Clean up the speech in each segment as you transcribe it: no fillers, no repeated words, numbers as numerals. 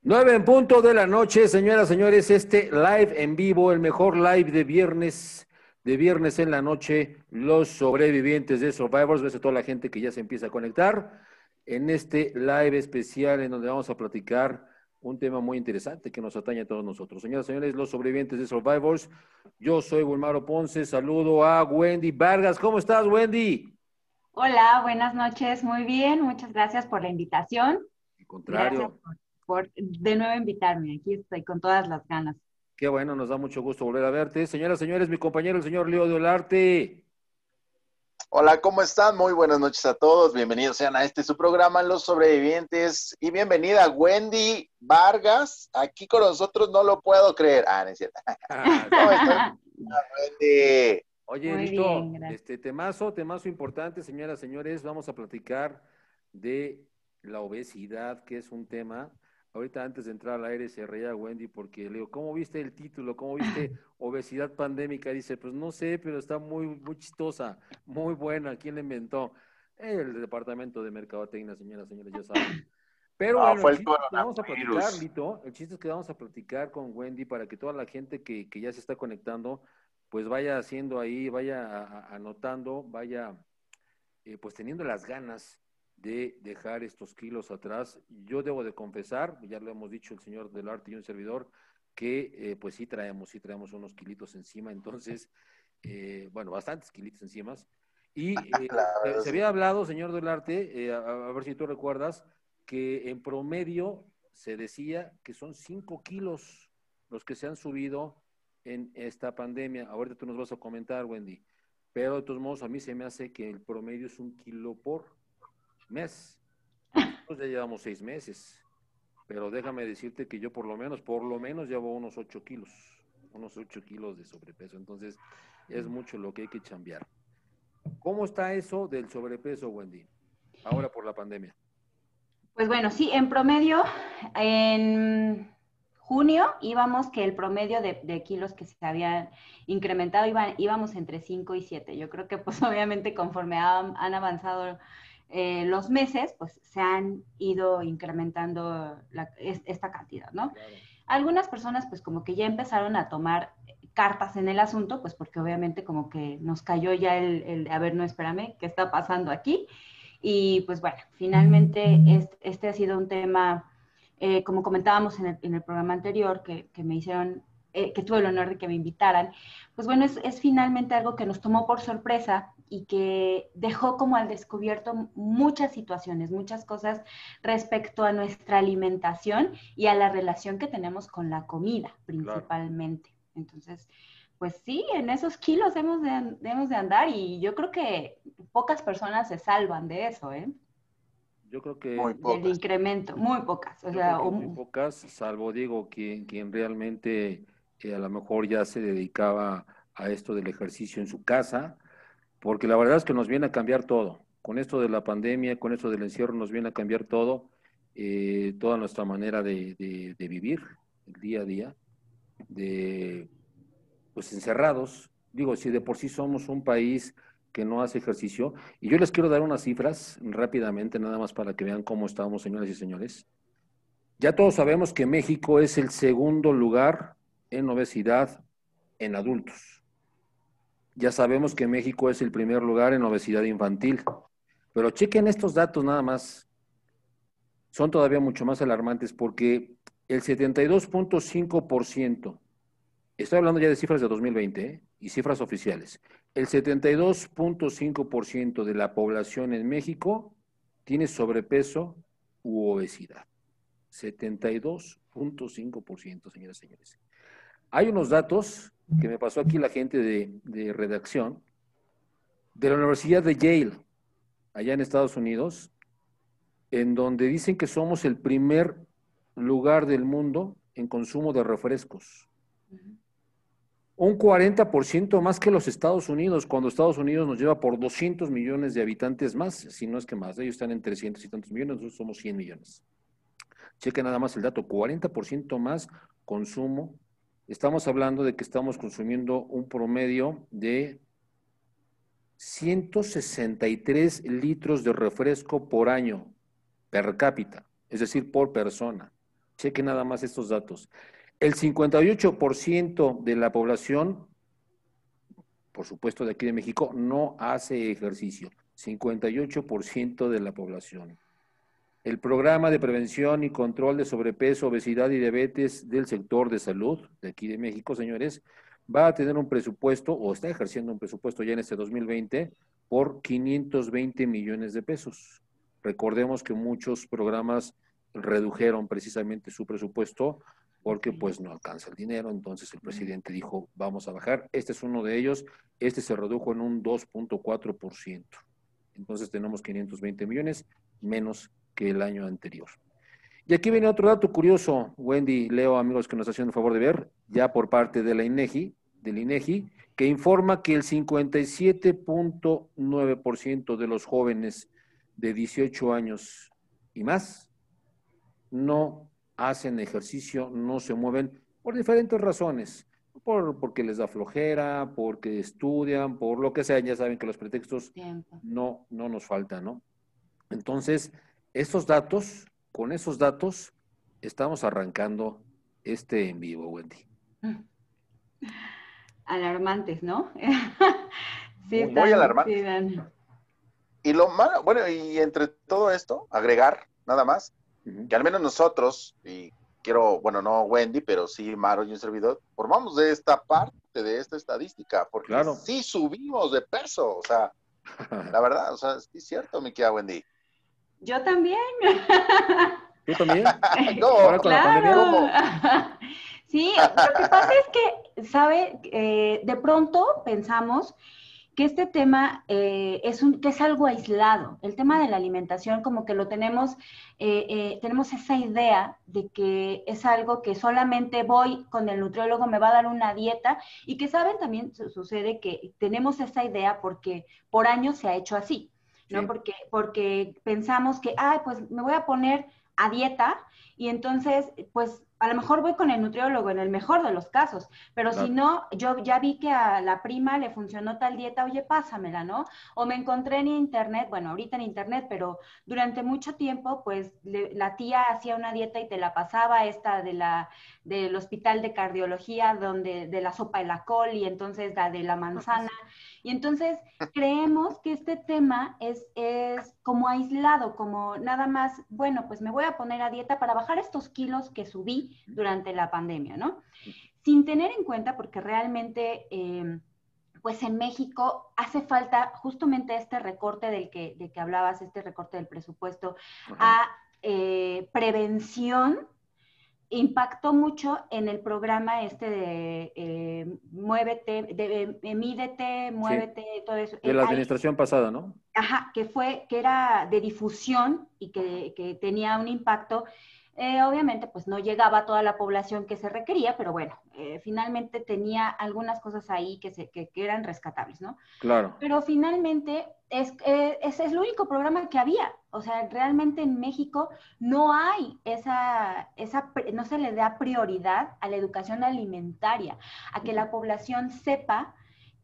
9 en punto de la noche, señoras, señores, este live en vivo, el mejor live de viernes en la noche, los sobrevivientes de Survivors, ves a toda la gente que ya se empieza a conectar en este live especial en donde vamos a platicar un tema muy interesante que nos atañe a todos nosotros. Señoras, señores, los sobrevivientes de Survivors, yo soy Wilmaro Ponce, saludo a Wendy Vargas. ¿Cómo estás, Wendy? Hola, buenas noches. Muy bien, muchas gracias por la invitación. Al Gracias contrario. por de nuevo invitarme. Aquí estoy con todas las ganas. Qué bueno, nos da mucho gusto volver a verte. Señoras, señores, mi compañero, el señor Leo Dolarte. Hola, ¿cómo están? Muy buenas noches a todos. Bienvenidos sean a su programa, Los Sobrevivientes. Y bienvenida Wendy Vargas. Aquí con nosotros, no lo puedo creer. No es cierto. ¿Cómo estás, Wendy? Oye, Muy listo, bien, gracias. temazo importante, señoras, señores, vamos a platicar de la obesidad, que es un tema. Ahorita antes de entrar al aire se reía Wendy porque le digo, ¿cómo viste el título? ¿Cómo viste obesidad pandémica? Dice, pues no sé, pero está muy chistosa, muy buena. ¿Quién la inventó? El departamento de mercadotecnia, señoras, señores, ya saben. Pero No, bueno, el fue el chiste es que vamos a platicar, coronavirus. Lito, el chiste es que vamos a platicar con Wendy para que toda la gente que ya se está conectando, pues vaya haciendo ahí, vaya anotando, vaya pues teniendo las ganas de dejar estos kilos atrás. Yo debo de confesar, ya lo hemos dicho el señor del arte y un servidor, que pues sí traemos unos kilitos encima, entonces, bueno, bastantes kilitos encima. Y La verdad, se sí. había hablado, señor del arte, a ver si tú recuerdas, que en promedio se decía que son 5 kilos los que se han subido en esta pandemia. Ahorita tú nos vas a comentar, Wendy. Pero de todos modos, a mí se me hace que el promedio es 1 kilo por mes. Nosotros ya llevamos 6 meses. Pero déjame decirte que yo por lo menos llevo unos 8 kilos de sobrepeso. Entonces, es mucho lo que hay que chambear. ¿Cómo está eso del sobrepeso, Wendy? Ahora por la pandemia. Pues bueno, sí, en promedio, en junio íbamos que el promedio de kilos que se habían incrementado íbamos entre 5 y 7. Yo creo que pues obviamente conforme han avanzado los meses, pues se han ido incrementando esta cantidad, ¿no? Claro. Algunas personas pues como que ya empezaron a tomar cartas en el asunto, pues porque obviamente como que nos cayó ya a ver, no, espérame, ¿qué está pasando aquí? Y pues bueno, finalmente este ha sido un tema, como comentábamos en el programa anterior, que me hicieron, que tuve el honor de que me invitaran, pues bueno, es finalmente algo que nos tomó por sorpresa y que dejó como al descubierto muchas situaciones, muchas cosas respecto a nuestra alimentación y a la relación que tenemos con la comida Claro. principalmente. Entonces, pues sí, en esos kilos debemos de andar y yo creo que pocas personas se salvan de eso, ¿eh? Yo creo que Muy Del pocas. incremento, muy pocas. O Yo creo sea, que muy pocas, salvo digo, quien realmente a lo mejor ya se dedicaba a esto del ejercicio en su casa, porque la verdad es que nos viene a cambiar todo. Con esto de la pandemia, con esto del encierro, nos viene a cambiar todo, toda nuestra manera de vivir el día a día, de pues encerrados. Digo, si de por sí somos un país que no hace ejercicio, y yo les quiero dar unas cifras rápidamente, nada más para que vean cómo estamos, señoras y señores. Ya todos sabemos que México es el segundo lugar en obesidad en adultos. Ya sabemos que México es el primer lugar en obesidad infantil. Pero chequen estos datos nada más. Son todavía mucho más alarmantes porque el 72.5%, estoy hablando ya de cifras de 2020 y cifras oficiales, el 72.5% de la población en México tiene sobrepeso u obesidad. 72.5%, señoras y señores. Hay unos datos que me pasó aquí la gente de redacción de la Universidad de Yale, allá en Estados Unidos, en donde dicen que somos el primer lugar del mundo en consumo de refrescos. Un 40% más que los Estados Unidos, cuando Estados Unidos nos lleva por 200 millones de habitantes más, si no es que más. Ellos están en 300 y tantos millones, nosotros somos 100 millones. Cheque nada más el dato, 40% más consumo. Estamos hablando de que estamos consumiendo un promedio de 163 litros de refresco por año, per cápita, es decir, por persona. Cheque nada más estos datos. El 58% de la población, por supuesto de aquí de México, no hace ejercicio. 58% de la población. El programa de prevención y control de sobrepeso, obesidad y diabetes del sector de salud de aquí de México, señores, va a tener un presupuesto, o está ejerciendo un presupuesto ya en este 2020, por 520 millones de pesos. Recordemos que muchos programas redujeron precisamente su presupuesto porque pues no alcanza el dinero, entonces el presidente dijo, vamos a bajar. Este es uno de ellos, este se redujo en un 2.4%. Entonces tenemos 520 millones menos que el año anterior. Y aquí viene otro dato curioso, Wendy, Leo, amigos que nos hacen el favor de ver, ya por parte de la INEGI, del INEGI, que informa que el 57.9% de los jóvenes de 18 años y más no hacen ejercicio, no se mueven por diferentes razones, porque les da flojera, porque estudian, por lo que sea, ya saben que los pretextos no nos faltan, ¿no? Entonces, con esos datos, estamos arrancando este en vivo, Wendy. Alarmantes, ¿no? Sí, muy alarmantes. Sí, Dan. Y lo malo, bueno, y entre todo esto, agregar nada más, que al menos nosotros, y quiero, bueno, no Wendy, pero sí Maro y un servidor, formamos de esta parte, de esta estadística, porque claro, sí subimos de peso, o sea, la verdad, o sea, sí es cierto, mi querida Wendy. Yo también. ¿Tú también? ¿Cómo? ¿Ahora con la pandemia? ¿Cómo? Sí, lo que pasa es que, ¿sabe? De pronto pensamos que este tema que es algo aislado. El tema de la alimentación, como que lo tenemos esa idea de que es algo que solamente voy con el nutriólogo, me va a dar una dieta, y que, ¿saben? También sucede que tenemos esa idea porque por años se ha hecho así, ¿no? Sí. Porque pensamos que, pues me voy a poner a dieta, y entonces, pues, a lo mejor voy con el nutriólogo en el mejor de los casos, pero claro, si no, yo ya vi que a la prima le funcionó tal dieta, oye, pásamela, ¿no? O me encontré en internet, bueno, ahorita en internet, pero durante mucho tiempo, pues, la tía hacía una dieta y te la pasaba, esta del hospital de cardiología, de la sopa de la col, y entonces la de la manzana, y entonces creemos que este tema es como aislado, como nada más, bueno, pues me voy a poner a dieta para bajar estos kilos que subí durante la pandemia, ¿no? Sin tener en cuenta, porque realmente, pues en México hace falta justamente este recorte del que hablabas, este recorte del presupuesto a prevención. Impactó mucho en el programa de Muévete, Mídete, Muévete, sí, todo eso. De la administración pasada, ¿no? Ajá, que era de difusión y que tenía un impacto. Obviamente, pues no llegaba a toda la población que se requería, pero bueno, finalmente tenía algunas cosas ahí que eran rescatables, ¿no? Claro. Pero finalmente ese es el único programa que había. O sea, realmente en México no hay no se le da prioridad a la educación alimentaria, a que la población sepa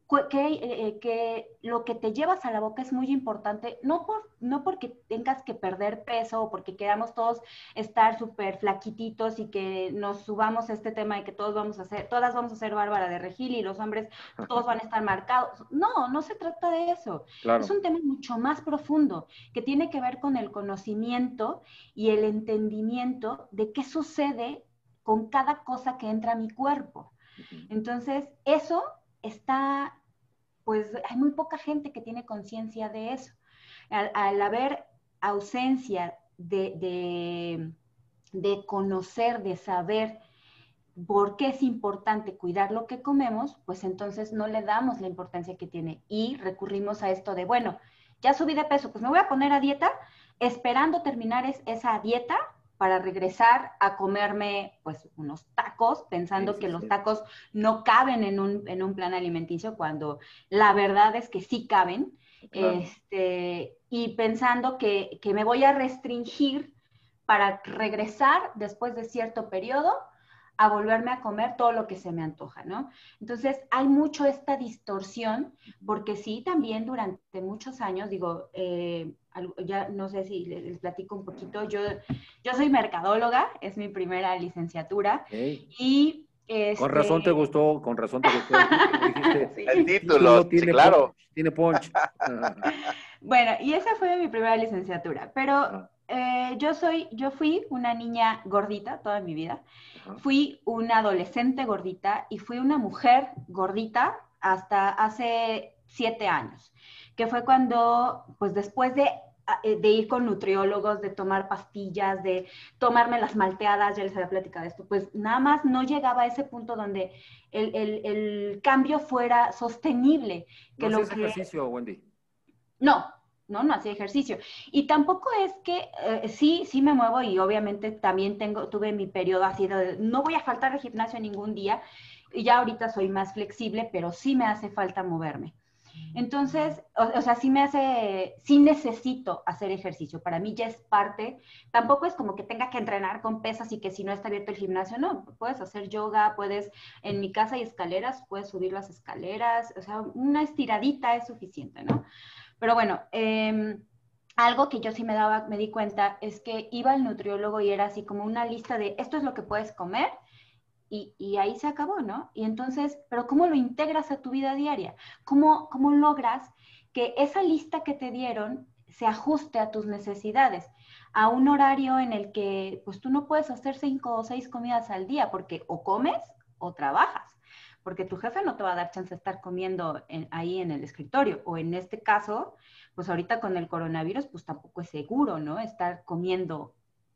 que lo que te llevas a la boca es muy importante, no porque tengas que perder peso o porque queramos todos estar súper flaquititos y que nos subamos este tema de que todas vamos a ser Bárbara de Regil y los hombres todos van a estar marcados. No se trata de eso. Claro. Es un tema mucho más profundo que tiene que ver con el conocimiento y el entendimiento de qué sucede con cada cosa que entra a mi cuerpo. Entonces, eso pues hay muy poca gente que tiene conciencia de eso. Al haber ausencia de conocer, de saber por qué es importante cuidar lo que comemos, pues entonces no le damos la importancia que tiene y recurrimos a esto de, bueno, ya subí de peso, pues me voy a poner a dieta, esperando terminar esa dieta para regresar a comerme pues unos tacos, pensando que los tacos no caben en un plan alimenticio, cuando la verdad es que sí caben, claro. Y pensando que me voy a restringir para regresar después de cierto periodo a volverme a comer todo lo que se me antoja, ¿no? Entonces, hay mucho esta distorsión, porque sí, también durante muchos años, digo, ya no sé si les platico un poquito. Yo soy mercadóloga, es mi primera licenciatura. Okay. Y con razón te gustó el título, dijiste, sí. El título, sí, claro. Tiene punch. Bueno, y esa fue mi primera licenciatura, pero yo fui una niña gordita toda mi vida, fui una adolescente gordita y fui una mujer gordita hasta hace 7 años, que fue cuando, pues después de ir con nutriólogos, de tomar pastillas, de tomarme las malteadas, ya les había platicado esto, pues nada más no llegaba a ese punto donde el cambio fuera sostenible. Que ¿no hacías ejercicio, Wendy? No hacía ejercicio. Y tampoco es que, sí me muevo y obviamente también tuve mi periodo así de, no voy a faltar al gimnasio ningún día, y ya ahorita soy más flexible, pero sí me hace falta moverme. Entonces, o sea, sí necesito hacer ejercicio. Para mí ya es parte, tampoco es como que tenga que entrenar con pesas y que si no está abierto el gimnasio, no, puedes hacer yoga, en mi casa hay escaleras, puedes subir las escaleras, o sea, una estiradita es suficiente, ¿no? Pero bueno, algo que yo sí me di cuenta es que iba al nutriólogo y era así como una lista de esto es lo que puedes comer y ahí se acabó, ¿no? Y entonces, pero ¿cómo lo integras a tu vida diaria? ¿Cómo logras que esa lista que te dieron se ajuste a tus necesidades? A un horario en el que pues tú no puedes hacer 5 o 6 comidas al día porque o comes o trabajas, porque tu jefe no te va a dar chance de estar comiendo ahí en el escritorio, o en este caso, pues ahorita con el coronavirus, pues tampoco es seguro, ¿no? Estar comiendo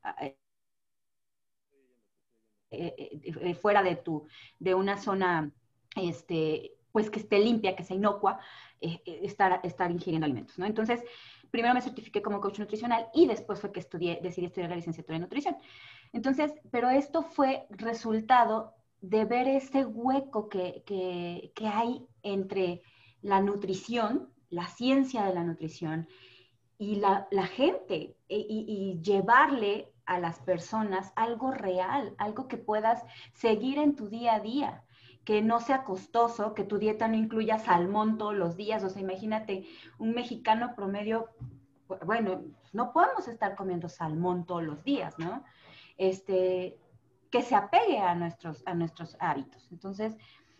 fuera de una zona, pues que esté limpia, que sea inocua, estar ingiriendo alimentos, ¿no? Entonces, primero me certifiqué como coach nutricional y después fue que decidí estudiar la licenciatura en nutrición. Entonces, pero esto fue resultado de ver ese hueco que hay entre la nutrición, la ciencia de la nutrición y la gente, y llevarle a las personas algo real, algo que puedas seguir en tu día a día, que no sea costoso, que tu dieta no incluya salmón todos los días. O sea, imagínate, un mexicano promedio, bueno, no podemos estar comiendo salmón todos los días, ¿no? Que se apegue a nuestros hábitos. Entonces,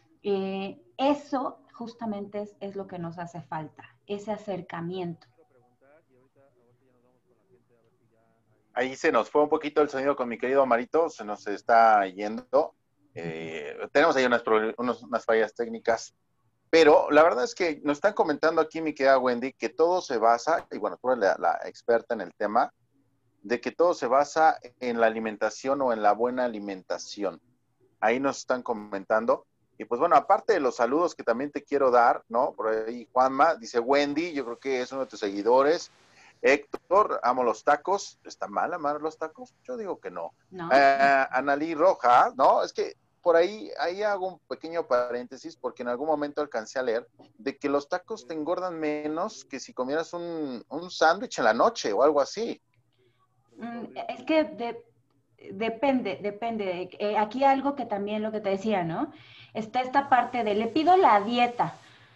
eso justamente es lo que nos hace falta, ese acercamiento. Ahí se nos fue un poquito el sonido con mi querido Marito, se nos está yendo. Tenemos ahí unas fallas técnicas, pero la verdad es que nos están comentando aquí mi querida Wendy que todo se basa, y bueno, tú eres la experta en el tema, de que todo se basa en la alimentación o en la buena alimentación. Ahí nos están comentando. Y pues bueno, aparte de los saludos que también te quiero dar, ¿no? Por ahí Juanma dice Wendy, yo creo que es uno de tus seguidores. Héctor, amo los tacos. ¿Está mal amar los tacos? Yo digo que no. Analí Roja, ¿no? Es que por ahí hago un pequeño paréntesis porque en algún momento alcancé a leer de que los tacos te engordan menos que si comieras un sándwich en la noche o algo así. Es que depende. Aquí algo que también lo que te decía, ¿no? Está esta parte de le pido la dieta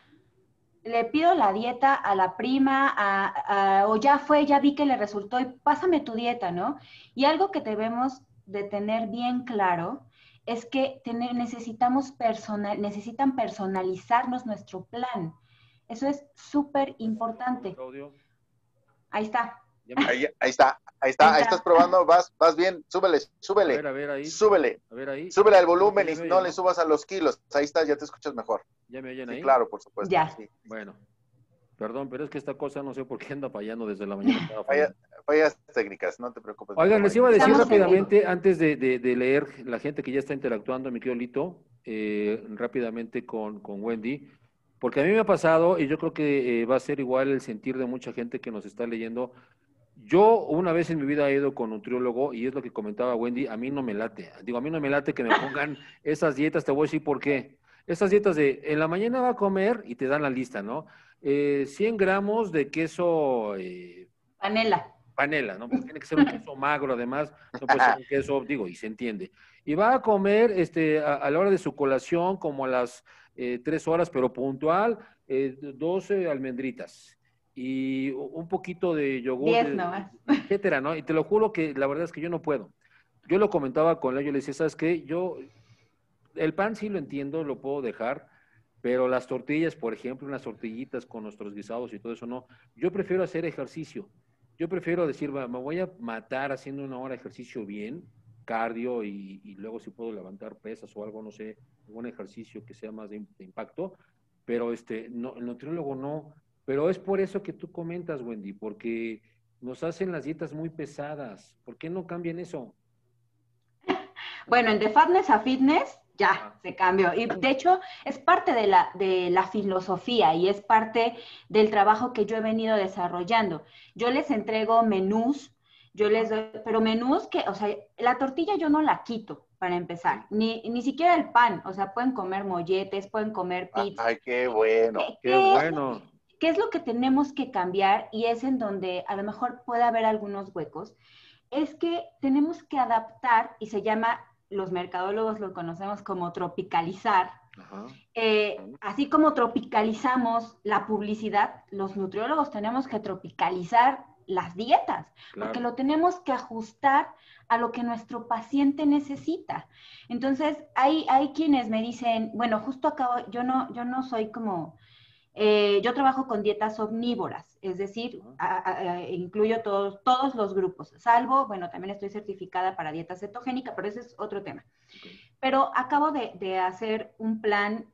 a la prima, o ya vi que le resultó y pásame tu dieta, ¿no? Y algo que debemos de tener bien claro es que necesitan personalizarnos nuestro plan. Eso es súper importante. Ahí está. Ahí está. Ahí estás probando, vas bien, súbele. A ver, ahí. Súbele. A ver, ahí. Súbele al volumen y no le subas a los kilos. Ahí está, ya te escuchas mejor. ¿Ya me oyen sí, ahí? Claro, por supuesto. Ya. Sí. Bueno, perdón, pero es que esta cosa no sé por qué anda fallando desde la mañana. Fallas técnicas, no te preocupes. Oigan, les iba a decir rápidamente, antes de leer la gente que ya está interactuando, mi querido Lito, rápidamente con Wendy, porque a mí me ha pasado, y yo creo que va a ser igual el sentir de mucha gente que nos está leyendo. Yo una vez en mi vida he ido con nutriólogo y es lo que comentaba Wendy, a mí no me late. Digo, a mí no me late que me pongan esas dietas, te voy a decir por qué. Esas dietas de, en la mañana va a comer y te dan la lista, ¿no? 100 gramos de queso... Panela, ¿no? Porque tiene que ser un queso magro, además, no puede ser un queso, digo, y se entiende. Y va a comer a la hora de su colación, como a las 3 horas, pero puntual, 12 almendritas. y un poquito de yogur, 10 nomás. etcétera, ¿no? Y te lo juro que la verdad es que yo no puedo. Yo lo comentaba con él, yo le decía, ¿sabes qué? El pan sí lo entiendo, lo puedo dejar, pero las tortillas, por ejemplo, unas tortillitas con nuestros guisados y todo eso, no. Yo prefiero hacer ejercicio. Yo prefiero decir, me voy a matar haciendo una hora de ejercicio bien, cardio, y luego si puedo levantar pesas o algo, no sé, algún ejercicio que sea más de impacto, pero no, el nutriólogo no. Pero es por eso que tú comentas, Wendy, porque nos hacen las dietas muy pesadas. ¿Por qué no cambian eso? Bueno, en de Fatness a Fitness ya Ah, se cambió. Y de hecho es parte de la filosofía y es parte del trabajo que yo he venido desarrollando. Yo les entrego menús, yo les doy, pero menús que, o sea, la tortilla yo no la quito para empezar, ok. ni siquiera el pan, o sea, pueden comer molletes, pueden comer pizza. Ay, qué bueno. ¿Qué, Qué qué, bueno. qué es lo que tenemos que cambiar? Y es en donde a lo mejor puede haber algunos huecos es que tenemos que adaptar, y se llama, los mercadólogos lo conocemos como tropicalizar, Ajá. así como tropicalizamos la publicidad, los nutriólogos tenemos que tropicalizar las dietas, porque Claro. lo tenemos que ajustar a lo que nuestro paciente necesita. Entonces, hay quienes me dicen, bueno, justo acabo, yo no soy como yo trabajo con dietas omnívoras, es decir, Ajá. incluyo todos los grupos, salvo, bueno, también estoy certificada para dieta cetogénica, pero ese es otro tema. Ok. Pero acabo de hacer un plan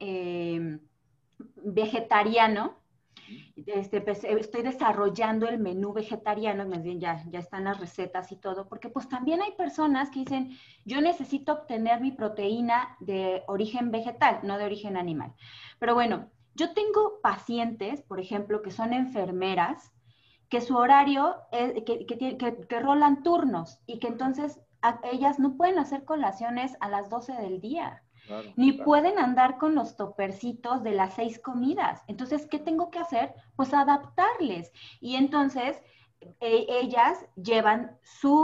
vegetariano. Ujú. Pues, estoy desarrollando el menú vegetariano, más bien ya están las recetas y todo, porque pues también hay personas que dicen, yo necesito obtener mi proteína de origen vegetal, no de origen animal. Pero bueno, yo tengo pacientes, por ejemplo, que son enfermeras, que su horario es, que rolan turnos y que entonces ellas no pueden hacer colaciones a las 12 del día Claro. ni pueden andar con los topercitos de las 6 comidas. Entonces, ¿qué tengo que hacer? Pues adaptarles. Y entonces, ellas llevan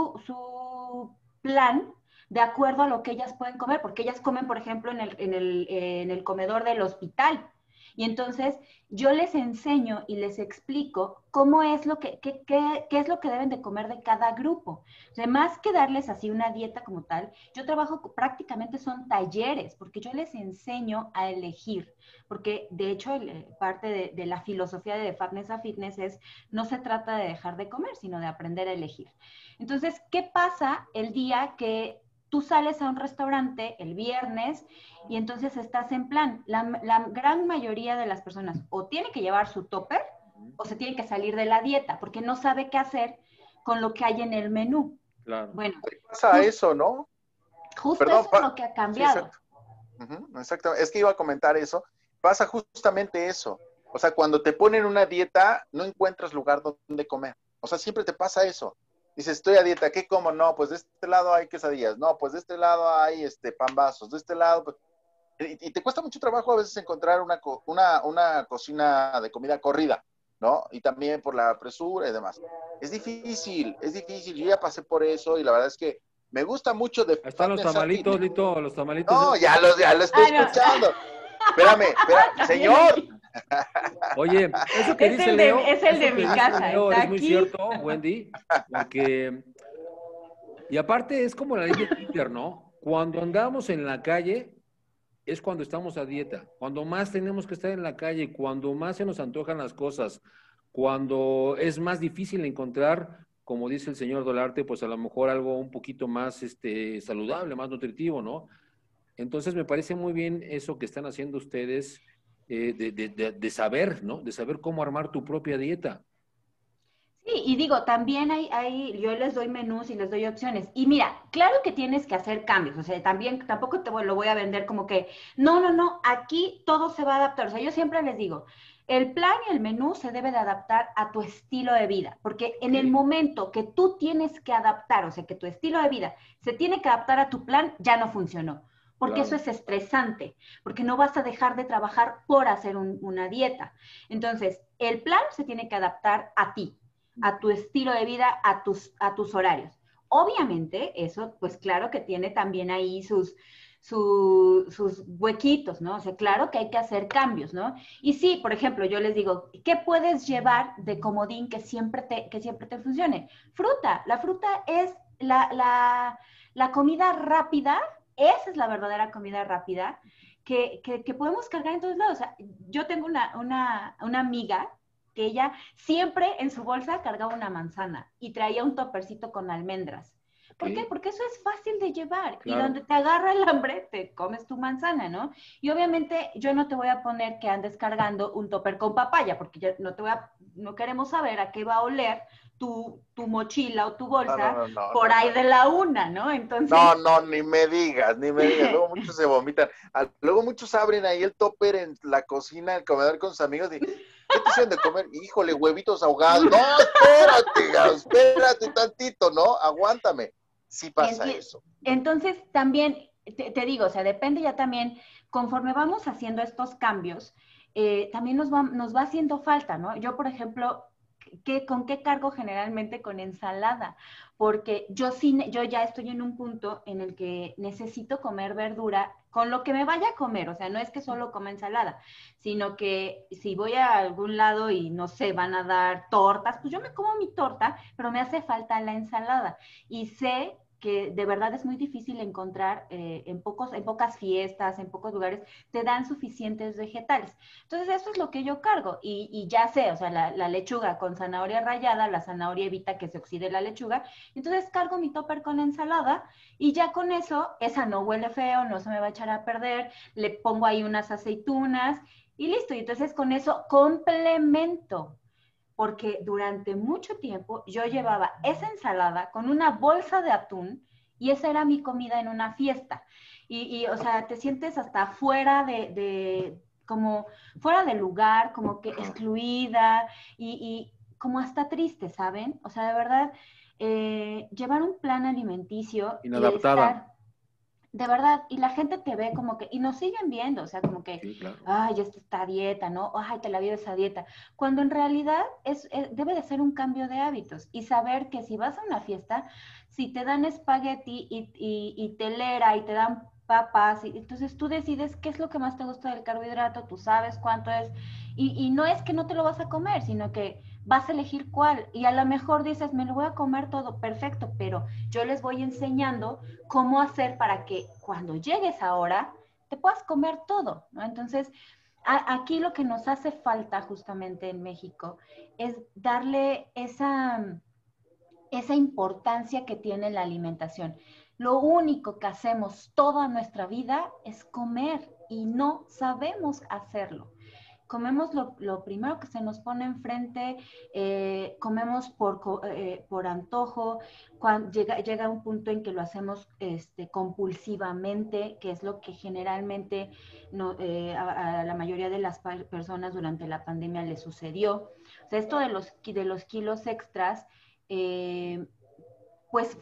su plan de acuerdo a lo que ellas pueden comer, porque ellas comen, por ejemplo, en el comedor del hospital. Y entonces yo les enseño y les explico cómo es lo qué es lo que deben de comer de cada grupo. O sea, más que darles así una dieta como tal, yo trabajo prácticamente son talleres, porque yo les enseño a elegir, porque de hecho parte de la filosofía de Fatness a Fitness es, no se trata de dejar de comer, sino de aprender a elegir. Entonces, ¿qué pasa el día que tú sales a un restaurante el viernes y entonces estás en plan? La gran mayoría de las personas o tiene que llevar su topper Ujú. o se tiene que salir de la dieta porque no sabe qué hacer con lo que hay en el menú. Claro. Bueno, Ahí pasa just, eso, ¿no? justo Perdón, eso es lo que ha sí, cambiado. exacto. Exacto. Es que iba a comentar eso. Pasa justamente eso. O sea, cuando te ponen una dieta, no encuentras lugar donde comer. O sea, siempre te pasa eso. Dices, estoy a dieta, ¿qué como? No, pues de este lado hay quesadillas. No, pues de este lado hay pambazos. De este lado, pues... Y te cuesta mucho trabajo a veces encontrar una cocina de comida corrida, ¿no? Y también por la presura y demás. Es difícil, es difícil. Yo ya pasé por eso y la verdad es que me gusta mucho de Ahí están los Fatness a tamalitos, Fitness. Lito, los tamalitos. No, ya lo estoy Ah, no. escuchando. Espérame, También señor. aquí. Oye, eso que dice Leo, Es el eso de que mi dice casa, Leo está es muy aquí. cierto, Wendy, porque, y aparte es como la ley de Peter, ¿no? Cuando andamos en la calle es cuando estamos a dieta, cuando más tenemos que estar en la calle, cuando más se nos antojan las cosas, cuando es más difícil encontrar, como dice el señor Dolarte, pues a lo mejor algo un poquito más saludable, más nutritivo, ¿no? Entonces me parece muy bien eso que están haciendo ustedes de saber, ¿no? De saber cómo armar tu propia dieta. Sí, y digo, también yo les doy menús y les doy opciones. Y mira, claro que tienes que hacer cambios, o sea, también tampoco lo voy a vender como que, no, aquí todo se va a adaptar. O sea, yo siempre les digo, el plan y el menú se debe de adaptar a tu estilo de vida, porque Ok, en el momento que tú tienes que adaptar, o sea, que tu estilo de vida se tiene que adaptar a tu plan, ya no funcionó. Porque eso claro. es estresante, porque no vas a dejar de trabajar por hacer una dieta. Entonces, el plan se tiene que adaptar a ti, a tu estilo de vida, a tus horarios. Obviamente, eso, pues claro que tiene también ahí sus huequitos, ¿no? O sea, claro que hay que hacer cambios, ¿no? Y sí, por ejemplo, yo les digo, ¿qué puedes llevar de comodín que siempre te funcione? Fruta. La fruta es la comida rápida, esa es la verdadera comida rápida, que podemos cargar en todos lados. O sea, yo tengo una amiga que ella siempre en su bolsa cargaba una manzana y traía un topercito con almendras. ¿Por qué? Ok, Porque eso es fácil de llevar y claro. donde te agarra el hambre, te comes tu manzana, ¿no? Y obviamente yo no te voy a poner que andes cargando un topper con papaya, porque ya no queremos saber a qué va a oler tu mochila o tu No, no, bolsa no, no, por no, ahí no. de la una, ¿no? Entonces, No, no, ni me digas, ni me digas. Luego muchos se vomitan. Luego muchos abren ahí el topper en la cocina, el comedor con sus amigos y, ¿qué te hicieron de comer? Híjole, huevitos ahogados. No, espérate tantito, ¿no? Aguántame. Sí pasa eso. entonces también, te digo, o sea, depende ya también, conforme vamos haciendo estos cambios, también nos va haciendo falta, ¿no? Yo, por ejemplo, ¿con qué cargo generalmente? Con ensalada, porque yo ya estoy en un punto en el que necesito comer verdura con lo que me vaya a comer, o sea, no es que solo coma ensalada, sino que si voy a algún lado y no sé, van a dar tortas, pues yo me como mi torta, pero me hace falta la ensalada y sé que de verdad es muy difícil encontrar en pocas fiestas, en pocos lugares, te dan suficientes vegetales. Entonces, eso es lo que yo cargo. Y ya sé, o sea, la lechuga con zanahoria rallada, la zanahoria evita que se oxide la lechuga. Entonces, cargo mi topper con ensalada y ya con eso, esa no huele feo, no se me va a echar a perder, le pongo ahí unas aceitunas y listo. Y entonces, con eso complemento porque durante mucho tiempo yo llevaba esa ensalada con una bolsa de atún y esa era mi comida en una fiesta. O sea, te sientes hasta fuera como fuera de lugar, como que Ajá. excluida y como hasta triste, ¿saben? O sea, de verdad, llevar un plan alimenticio y Inadaptada. estar de verdad, y la gente te ve como que, y nos siguen viendo, o sea, como que, Sí, claro. ay, esta está a dieta, ¿no? Ay, te la vives a dieta. Cuando en realidad debe de ser un cambio de hábitos y saber que si vas a una fiesta, si te dan espagueti y telera y te dan papas, y entonces tú decides qué es lo que más te gusta del carbohidrato, tú sabes cuánto es, y no es que no te lo vas a comer, sino que vas a elegir cuál, y a lo mejor dices, me lo voy a comer todo, perfecto, pero yo les voy enseñando cómo hacer para que cuando llegues ahora te puedas comer todo, ¿no? Entonces, aquí lo que nos hace falta justamente en México es darle esa importancia que tiene la alimentación. Lo único que hacemos toda nuestra vida es comer y no sabemos hacerlo. Comemos lo primero que se nos pone enfrente, comemos por antojo, cuando llega un punto en que lo hacemos compulsivamente, que es lo que generalmente no, a la mayoría de las personas durante la pandemia les sucedió. O sea, esto de los kilos extras, eh, pues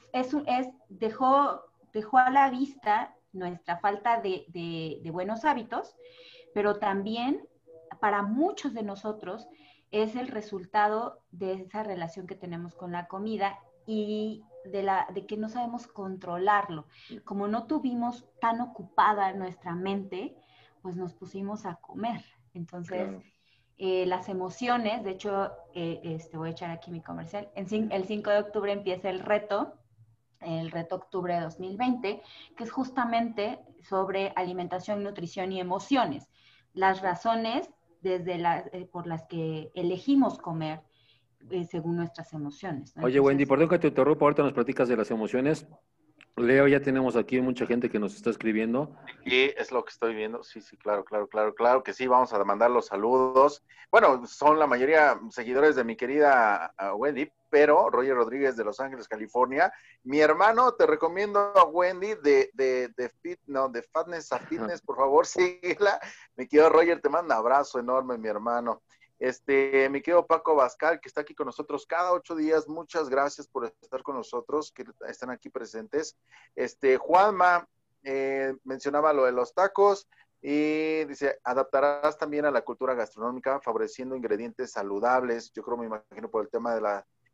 dejó a la vista nuestra falta de buenos hábitos, pero también para muchos de nosotros es el resultado de esa relación que tenemos con la comida y de que no sabemos controlarlo. Como no tuvimos tan ocupada nuestra mente, pues nos pusimos a comer. Entonces, Claro. las emociones, de hecho, voy a echar aquí mi comercial, el 5 de octubre empieza el reto octubre de 2020, que es justamente sobre alimentación, nutrición y emociones. Las razones por las que elegimos comer según nuestras emociones, ¿no? Oye, Wendy, Entonces, perdón que te interrumpa, ahorita nos platicas de las emociones. Leo, ya tenemos aquí mucha gente que nos está escribiendo. Y es lo que estoy viendo. Sí, sí, claro que sí. Vamos a mandar los saludos. Bueno, son la mayoría seguidores de mi querida Wendy, pero Roger Rodríguez de Los Ángeles, California. Mi hermano, te recomiendo a Wendy de Fatness a Fitness, por favor, síguela. Mi querido Roger, te mando un abrazo enorme, mi hermano. Mi querido Paco Bascal, que está aquí con nosotros cada 8 días, muchas gracias por estar con nosotros, que están aquí presentes. Juanma mencionaba lo de los tacos y dice, adaptarás también a la cultura gastronómica, favoreciendo ingredientes saludables. Yo creo, me imagino por el tema de la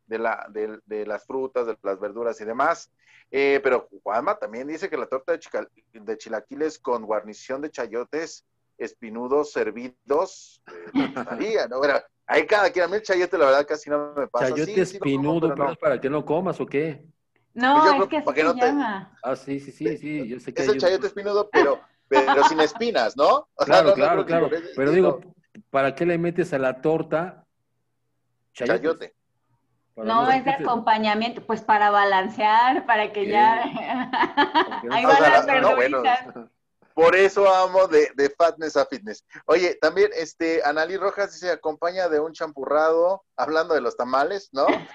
de las frutas, de las verduras y demás. Pero Juanma también dice que la torta de chilaquiles con guarnición de chayotes espinudos servidos, estaría, ¿no? Bueno, ahí cada quien, a mí el chayote la verdad casi no me pasa. Chayote Sí lo como, espinudo, pero pero no. es para que no comas, ¿o qué? Pues No, yo es creo que que así para que se no te... llama. Ah, sí, yo sé que Es hay el chayote espinudo, pero sin espinas, ¿no? O sea, Claro, no claro, creo que claro. con ese, Pero sí, digo, no, ¿para qué le metes a la torta chayotes? chayote. Para no No, es de sentirse, acompañamiento, pues para balancear, para que ya... ok, para que no Ahí se O van sea, las sienta no, mal. bueno, verduritas. por eso amo de fatness a fitness. Oye, también, Analí Rojas dice, acompaña de un champurrado, hablando de los tamales, ¿no?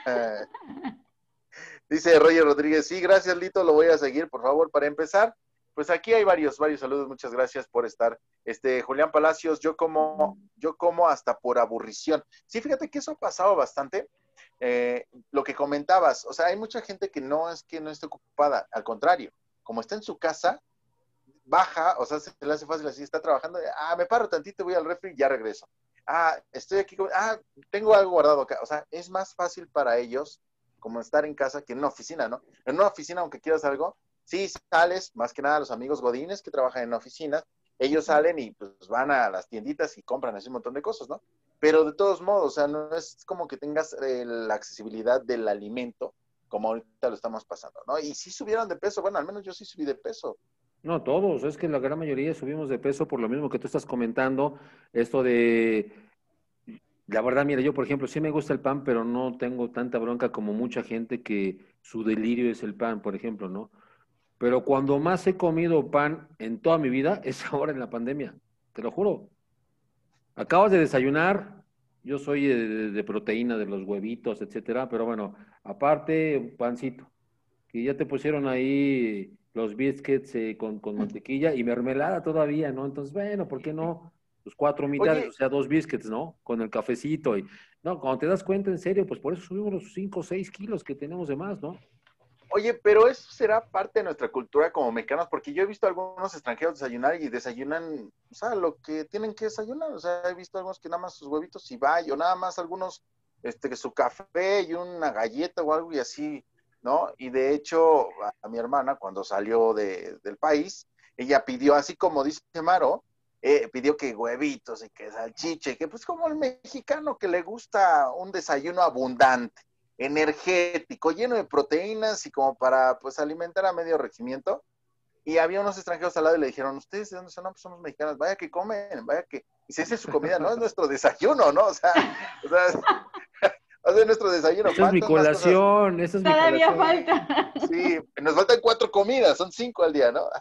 Dice Roger Rodríguez, sí, gracias, Lito, lo voy a seguir, por favor, para empezar. Pues aquí hay varios saludos, muchas gracias por estar. Julián Palacios, yo como hasta por aburrición. Sí, fíjate que eso ha pasado bastante. Lo que comentabas, o sea, hay mucha gente que no es que no esté ocupada, al contrario, como está en su casa, baja, o sea, se le hace fácil así, está trabajando, me paro tantito, voy al refri y ya regreso. Estoy aquí, tengo algo guardado acá, o sea, es más fácil para ellos como estar en casa que en una oficina, ¿no? En una oficina, aunque quieras algo, sí sales, más que nada los amigos godines que trabajan en oficinas, ellos salen y pues van a las tienditas y compran así un montón de cosas, ¿no? Pero de todos modos, o sea, no es como que tengas la accesibilidad del alimento como ahorita lo estamos pasando, ¿no? Y sí subieron de peso, bueno, al menos yo sí subí de peso. No, todos, es que la gran mayoría subimos de peso por lo mismo que tú estás comentando, esto de, la verdad, mira, yo por ejemplo, sí me gusta el pan, pero no tengo tanta bronca como mucha gente que su delirio es el pan, por ejemplo, ¿no? Pero cuando más he comido pan en toda mi vida es ahora en la pandemia, te lo juro. Acabas de desayunar, yo soy de proteína, de los huevitos, etcétera, pero bueno, aparte, un pancito, que ya te pusieron ahí los biscuits con mantequilla y mermelada todavía, ¿no? Entonces, bueno, ¿por qué no? Pues cuatro mitades, o Oye, sea, dos biscuits, ¿no? Con el cafecito y, no, cuando te das cuenta, en serio, pues por eso subimos los 5 o 6 kilos que tenemos de más, ¿no? Oye, pero eso será parte de nuestra cultura como mexicanos, porque yo he visto a algunos extranjeros desayunar y desayunan, o sea, lo que tienen que desayunar. O sea, he visto algunos que nada más sus huevitos y vaya, o nada más algunos, que su café y una galleta o algo y así, ¿no? Y de hecho, a mi hermana, cuando salió del país, ella pidió, así como dice Maro, pidió que huevitos y que salchiche, que pues como el mexicano que le gusta un desayuno abundante, energético, lleno de proteínas y como para pues alimentar a medio regimiento. Y había unos extranjeros al lado y le dijeron, ¿ustedes de dónde son? No, pues somos mexicanos, vaya que comen, vaya que... Y si esa es su comida, no es nuestro desayuno, ¿no? O sea, o sea, nuestro desayuno, Esa es mi faltan más cosas. colación, esa es mi Todavía colación. falta. Sí, nos faltan 4 comidas, son 5 al día, ¿no?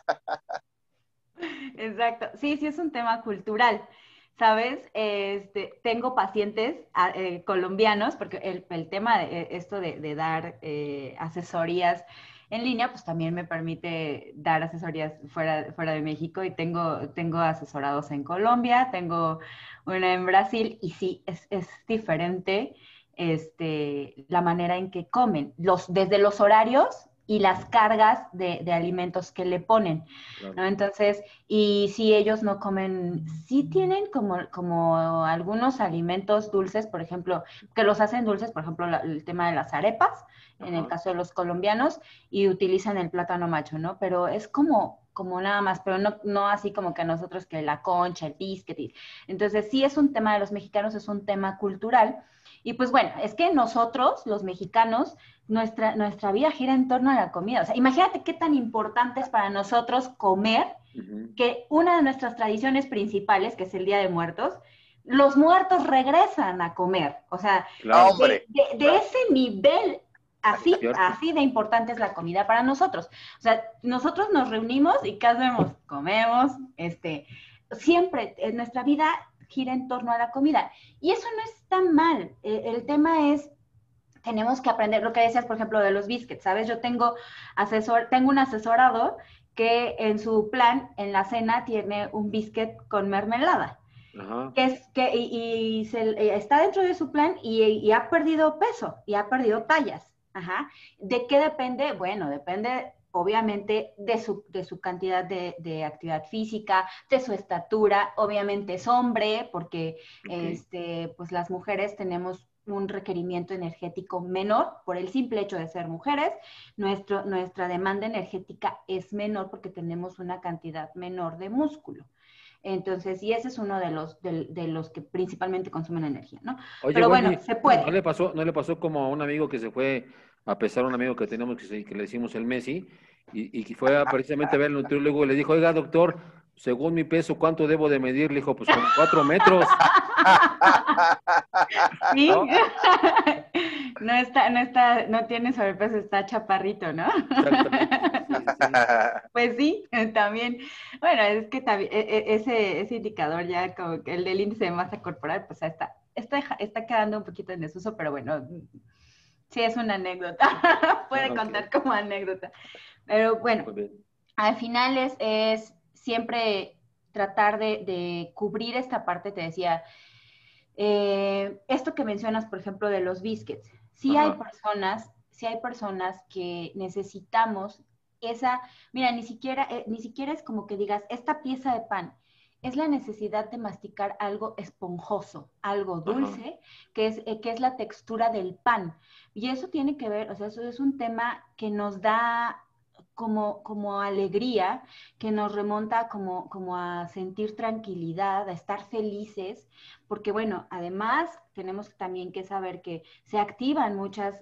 Exacto. Sí, sí es un tema cultural. ¿Sabes? Tengo pacientes colombianos, porque el tema de esto de dar asesorías en línea, pues también me permite dar asesorías fuera de México y tengo asesorados en Colombia, tengo una en Brasil y sí, es diferente la manera en que comen, desde los horarios y las cargas de alimentos que le ponen, Claro. ¿no? Entonces, y si ellos no comen, sí tienen como algunos alimentos dulces, por ejemplo, que los hacen dulces, por ejemplo, el tema de las arepas, en el Ajá. caso de los colombianos, y utilizan el plátano macho, ¿no? Pero es como nada más, pero no así como que nosotros que la concha, el biscuit. Entonces, sí es un tema de los mexicanos, es un tema cultural. Y pues bueno, es que nosotros, los mexicanos, nuestra vida gira en torno a la comida. O sea, imagínate qué tan importante es para nosotros comer, Ujú. que una de nuestras tradiciones principales, que es el Día de Muertos, los muertos regresan a comer. O sea, No, Claro, hombre. de ese nivel, así, cierto. así de importante es la comida para nosotros. O sea, nosotros nos reunimos y ¿qué hacemos? Comemos, siempre en nuestra vida gira en torno a la comida. Y eso no es tan mal. El tema es tenemos que aprender lo que decías, por ejemplo, de los biscuits, ¿sabes? Yo tengo un asesorado que en su plan, en la cena, tiene un biscuit con mermelada, Ajá. está dentro de su plan y ha perdido peso y ha perdido tallas. Ajá. ¿De qué depende? Bueno, depende obviamente de su cantidad de actividad física, de su estatura, obviamente es hombre, porque Ok. pues las mujeres tenemos un requerimiento energético menor por el simple hecho de ser mujeres. Nuestra demanda energética es menor porque tenemos una cantidad menor de músculo. Entonces, y ese es uno de los que principalmente consumen energía, ¿no? Oye, Pero Wendy, bueno, se puede. ¿no le pasó como a un amigo que se fue a pesar, un amigo que tenemos que le decimos el Messi, y que fue precisamente a ver al nutriólogo y le dijo, oiga, doctor, según mi peso, ¿cuánto debo de medir? Le dijo, pues con 4 metros. Sí, ¿No? no tiene sobrepeso, está chaparrito, ¿no? Exactamente, sí, sí, sí. Pues sí, también. Bueno, es que también ese indicador ya, como que el del índice de masa corporal, pues está quedando un poquito en desuso, pero bueno, sí es una anécdota, puede contar como anécdota. Pero bueno, Muy bien. al final es siempre tratar de cubrir esta parte, te decía, esto que mencionas, por ejemplo, de los biscuits, sí hay personas que necesitamos mira, ni siquiera es como que digas, esta pieza de pan, es la necesidad de masticar algo esponjoso, algo dulce, que es la textura del pan. Y eso tiene que ver, o sea, eso es un tema que nos da como alegría, que nos remonta como a sentir tranquilidad, a estar felices, porque bueno, además tenemos también que saber que se activan muchas,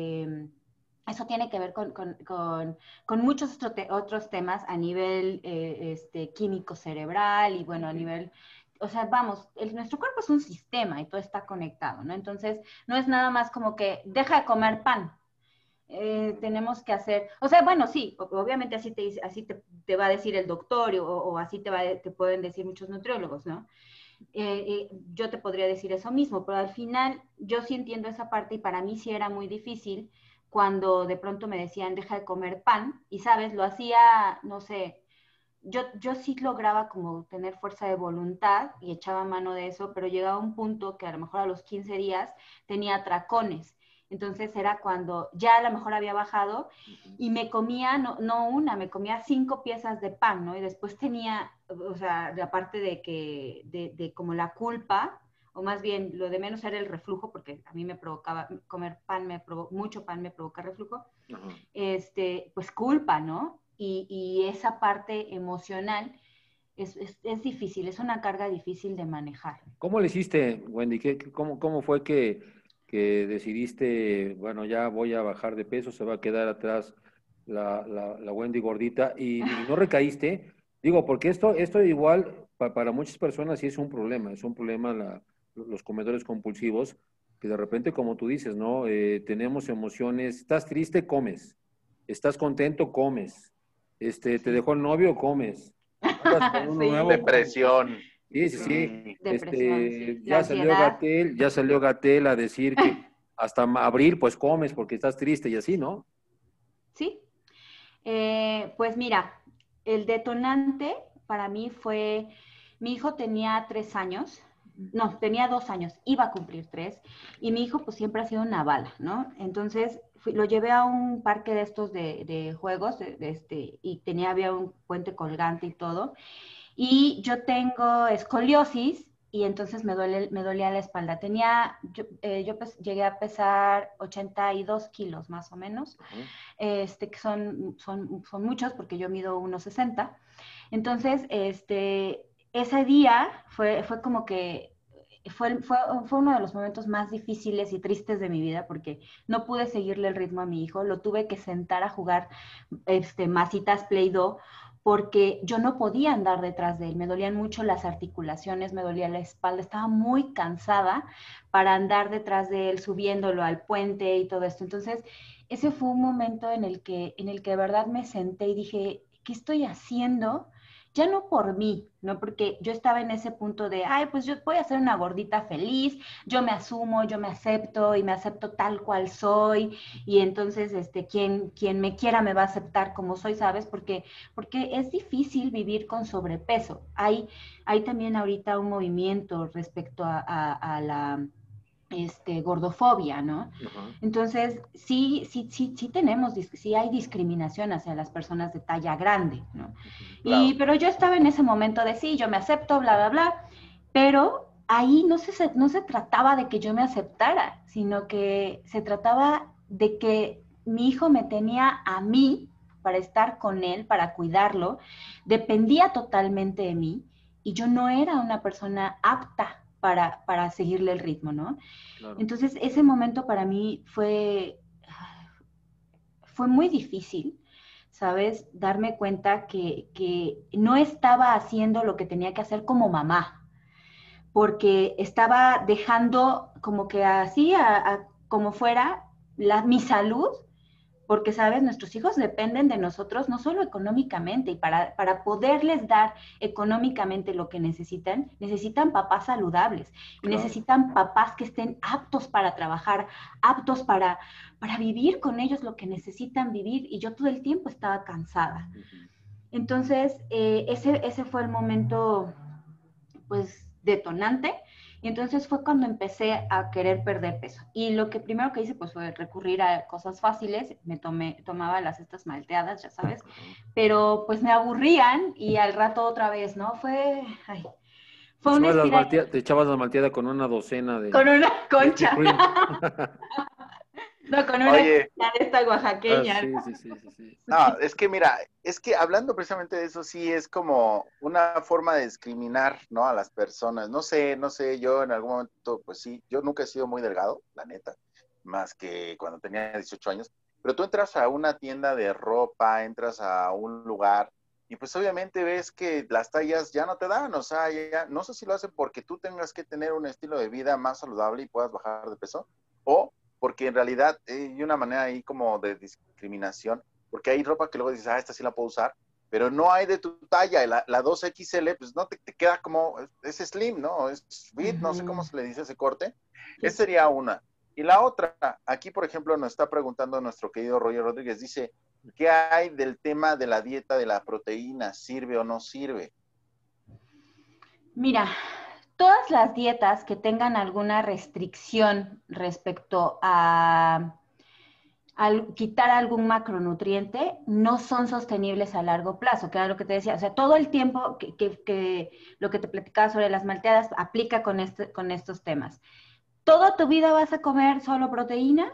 eso tiene que ver con muchos otros temas a nivel químico cerebral y bueno, a nivel, o sea, vamos, nuestro cuerpo es un sistema y todo está conectado, ¿no? Entonces, no es nada más como que deja de comer pan. Tenemos que hacer, o sea, bueno, sí, obviamente así te va a decir el doctor o así te pueden decir muchos nutriólogos, ¿no? Yo te podría decir eso mismo, pero al final yo sí entiendo esa parte y para mí sí era muy difícil cuando de pronto me decían deja de comer pan y, ¿sabes? Lo hacía, no sé, yo sí lograba como tener fuerza de voluntad y echaba mano de eso, pero llegaba un punto que a lo mejor a los 15 días tenía atracones. Entonces era cuando ya a lo mejor había bajado y me comía, no una, me comía 5 piezas de pan, ¿no? Y después tenía, o sea, la parte de como la culpa, o más bien lo de menos era el reflujo, porque a mí me provocaba, comer pan, mucho pan me provoca reflujo, pues culpa, ¿no? Y esa parte emocional es difícil, es una carga difícil de manejar. ¿Cómo le hiciste, Wendy? ¿Cómo fue que decidiste, bueno, ya voy a bajar de peso, se va a quedar atrás la Wendy gordita y no recaíste? Digo, porque esto igual para muchas personas sí es un problema los comedores compulsivos, que de repente, como tú dices, ¿no? Tenemos emociones, estás triste, comes, estás contento, comes, te dejó el novio, comes, andas con uno Sí. nuevo, Depresión. sí, sí, sí. Depresión, sí. La ansiedad. Ya salió Gatell a decir que hasta abril pues comes porque estás triste y así, ¿no? Sí. Pues mira, el detonante para mí fue, mi hijo tenía 3 años, no, tenía 2 años, iba a cumplir 3, y mi hijo pues siempre ha sido una bala, ¿no? Entonces lo llevé a un parque de estos de juegos, y había un puente colgante y todo, y yo tengo escoliosis y entonces me dolía la espalda. Yo llegué a pesar 82 kilos más o menos, que son muchos porque yo mido 1,60. Entonces, ese día fue como que fue uno de los momentos más difíciles y tristes de mi vida porque no pude seguirle el ritmo a mi hijo, lo tuve que sentar a jugar masitas Play-Doh porque yo no podía andar detrás de él, me dolían mucho las articulaciones, me dolía la espalda, estaba muy cansada para andar detrás de él, subiéndolo al puente y todo esto. Entonces, ese fue un momento en el que de verdad me senté y dije, ¿qué estoy haciendo? Ya no por mí, ¿no? Porque yo estaba en ese punto de, ay, pues yo voy a ser una gordita feliz, yo me asumo, yo me acepto y me acepto tal cual soy y entonces quien me quiera me va a aceptar como soy, ¿sabes? Porque es difícil vivir con sobrepeso. Hay también ahorita un movimiento respecto a la gordofobia, ¿no? Entonces, sí hay discriminación hacia las personas de talla grande, ¿no? Claro. Pero yo estaba en ese momento de sí, yo me acepto, bla, bla, bla, pero ahí no se trataba de que yo me aceptara, sino que se trataba de que mi hijo me tenía a mí para estar con él, para cuidarlo, dependía totalmente de mí y yo no era una persona apta para seguirle el ritmo, ¿no? Claro. Entonces, ese momento para mí fue muy difícil, ¿sabes? Darme cuenta que no estaba haciendo lo que tenía que hacer como mamá, porque estaba dejando como que así, como fuera, mi salud, porque, ¿sabes? Nuestros hijos dependen de nosotros no solo económicamente, y para poderles dar económicamente lo que necesitan papás saludables, y Claro. necesitan papás que estén aptos para trabajar, aptos para vivir con ellos lo que necesitan vivir, y yo todo el tiempo estaba cansada. Entonces, ese fue el momento, pues, detonante. Y entonces fue cuando empecé a querer perder peso. Y lo que primero que hice, pues, fue recurrir a cosas fáciles. Tomaba las estas malteadas, ya sabes, pero pues me aburrían y al rato otra vez, ¿no? Fue una espiral Te echabas la malteada con una docena con una de concha. cream. No, con una Oye, concha de esta oaxaqueña. Sí, sí, sí, sí, sí. no, es que mira, es que hablando precisamente de eso, sí es como una forma de discriminar, ¿no? A las personas. No sé, yo en algún momento, pues sí, yo nunca he sido muy delgado, la neta, más que cuando tenía 18 años, pero tú entras a una tienda de ropa, entras a un lugar y pues obviamente ves que las tallas ya no te dan, o sea, no sé si lo hacen porque tú tengas que tener un estilo de vida más saludable y puedas bajar de peso, o porque en realidad hay una manera ahí como de discriminación, porque hay ropa que luego dices, esta sí la puedo usar, pero no hay de tu talla, la 2XL, pues no te queda como, es slim, ¿no? Es fit, no sé cómo se le dice ese corte. Sí. Esa sería una. Y la otra, aquí por ejemplo nos está preguntando nuestro querido Roger Rodríguez, dice, ¿qué hay del tema de la dieta de la proteína? ¿Sirve o no sirve? Mira, todas las dietas que tengan alguna restricción respecto al quitar algún macronutriente no son sostenibles a largo plazo, que era lo que te decía. O sea, todo el tiempo que lo que te platicaba sobre las malteadas aplica con estos temas. ¿Toda tu vida vas a comer solo proteína?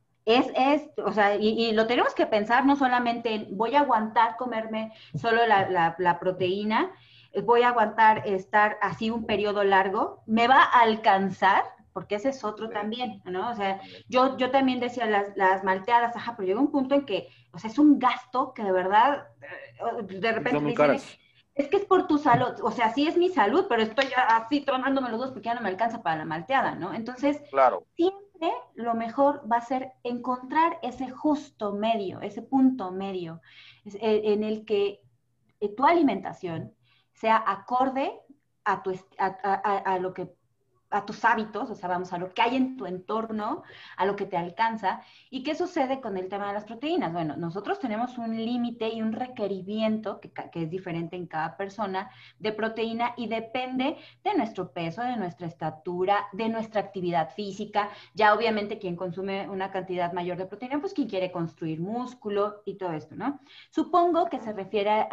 O sea, y lo tenemos que pensar no solamente en voy a aguantar comerme solo la proteína, voy a aguantar estar así un periodo largo, ¿me va a alcanzar? Porque ese es otro también, ¿no? O sea, yo también decía las malteadas, ajá, pero llega un punto en que, o sea, es un gasto que de verdad, de Sí, repente son te muy dicen, caras. es que es por tu salud, o sea, sí es mi salud, pero estoy así tronándome los dos porque ya no me alcanza para la malteada, ¿no? Entonces, Claro. siempre lo mejor va a ser encontrar ese justo medio, ese punto medio, en el que tu alimentación sea acorde a lo que a tus hábitos, o sea, vamos, a lo que hay en tu entorno, a lo que te alcanza. ¿Y qué sucede con el tema de las proteínas? Bueno, nosotros tenemos un límite y un requerimiento que es diferente en cada persona de proteína y depende de nuestro peso, de nuestra estatura, de nuestra actividad física. Ya obviamente quien consume una cantidad mayor de proteína, pues quien quiere construir músculo y todo esto, ¿no? Supongo que se refiere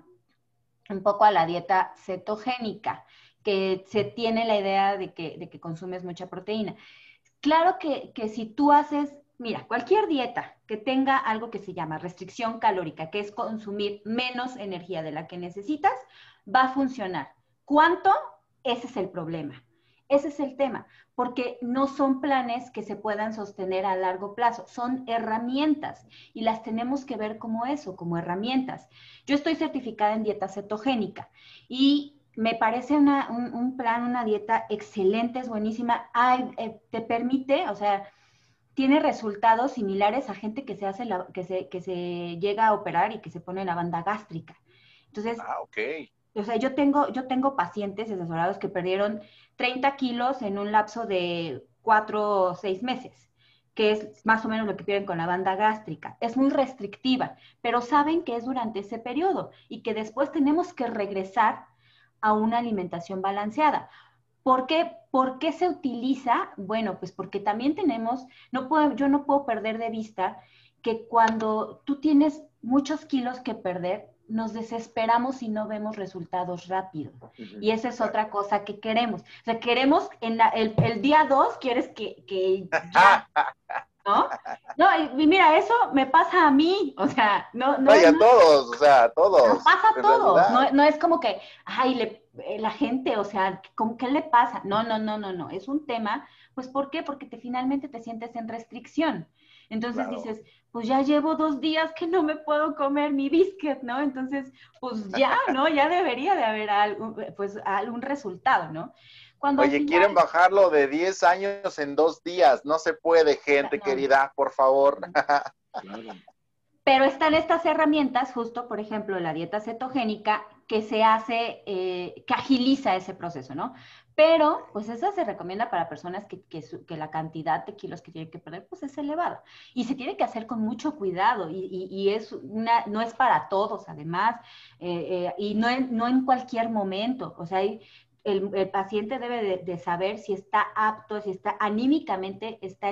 un poco a la dieta cetogénica, que se tiene la idea de que consumes mucha proteína. Claro que si tú haces, mira, cualquier dieta que tenga algo que se llama restricción calórica, que es consumir menos energía de la que necesitas, va a funcionar. ¿Cuánto? Ese es el problema. Ese es el tema, porque no son planes que se puedan sostener a largo plazo, son herramientas y las tenemos que ver como eso, como herramientas. Yo estoy certificada en dieta cetogénica y me parece un plan, una dieta excelente, es buenísima. Te permite, o sea, tiene resultados similares a gente que que se llega a operar y que se pone la banda gástrica. Entonces, Ok. o sea, yo tengo pacientes asesorados que perdieron 30 kilos en un lapso de 4 o 6 meses, que es más o menos lo que pierden con la banda gástrica. Es muy restrictiva, pero saben que es durante ese periodo y que después tenemos que regresar a una alimentación balanceada. ¿Por qué se utiliza? Bueno, pues porque también yo no puedo perder de vista que cuando tú tienes muchos kilos que perder, nos desesperamos si no vemos resultados rápidos. Y esa es otra cosa que queremos. O sea, queremos, el día 2, quieres que ya, ¿no? No, y mira, eso me pasa a mí, o sea, No, y a todos, o sea, a todos. Nos pasa a todos, realidad. no es como que, ay, la gente, o sea, ¿qué le pasa? No, es un tema, pues, ¿por qué? Porque finalmente te sientes en restricción. Entonces Claro. dices, pues ya llevo 2 días que no me puedo comer mi biscuit, ¿no? Entonces, pues ya, ¿no? Ya debería de haber algún resultado, ¿no? Cuando al Oye, final, quieren bajarlo de 10 años en 2 días. No se puede, gente no, querida, por favor. Claro. pero están estas herramientas, justo, por ejemplo, la dieta cetogénica, que se hace, que agiliza ese proceso, ¿no? Pero, pues esa se recomienda para personas que la cantidad de kilos que tienen que perder, pues es elevada. Y se tiene que hacer con mucho cuidado y no es para todos, además, y no en cualquier momento. O sea, el paciente debe de saber si está apto, si está anímicamente, está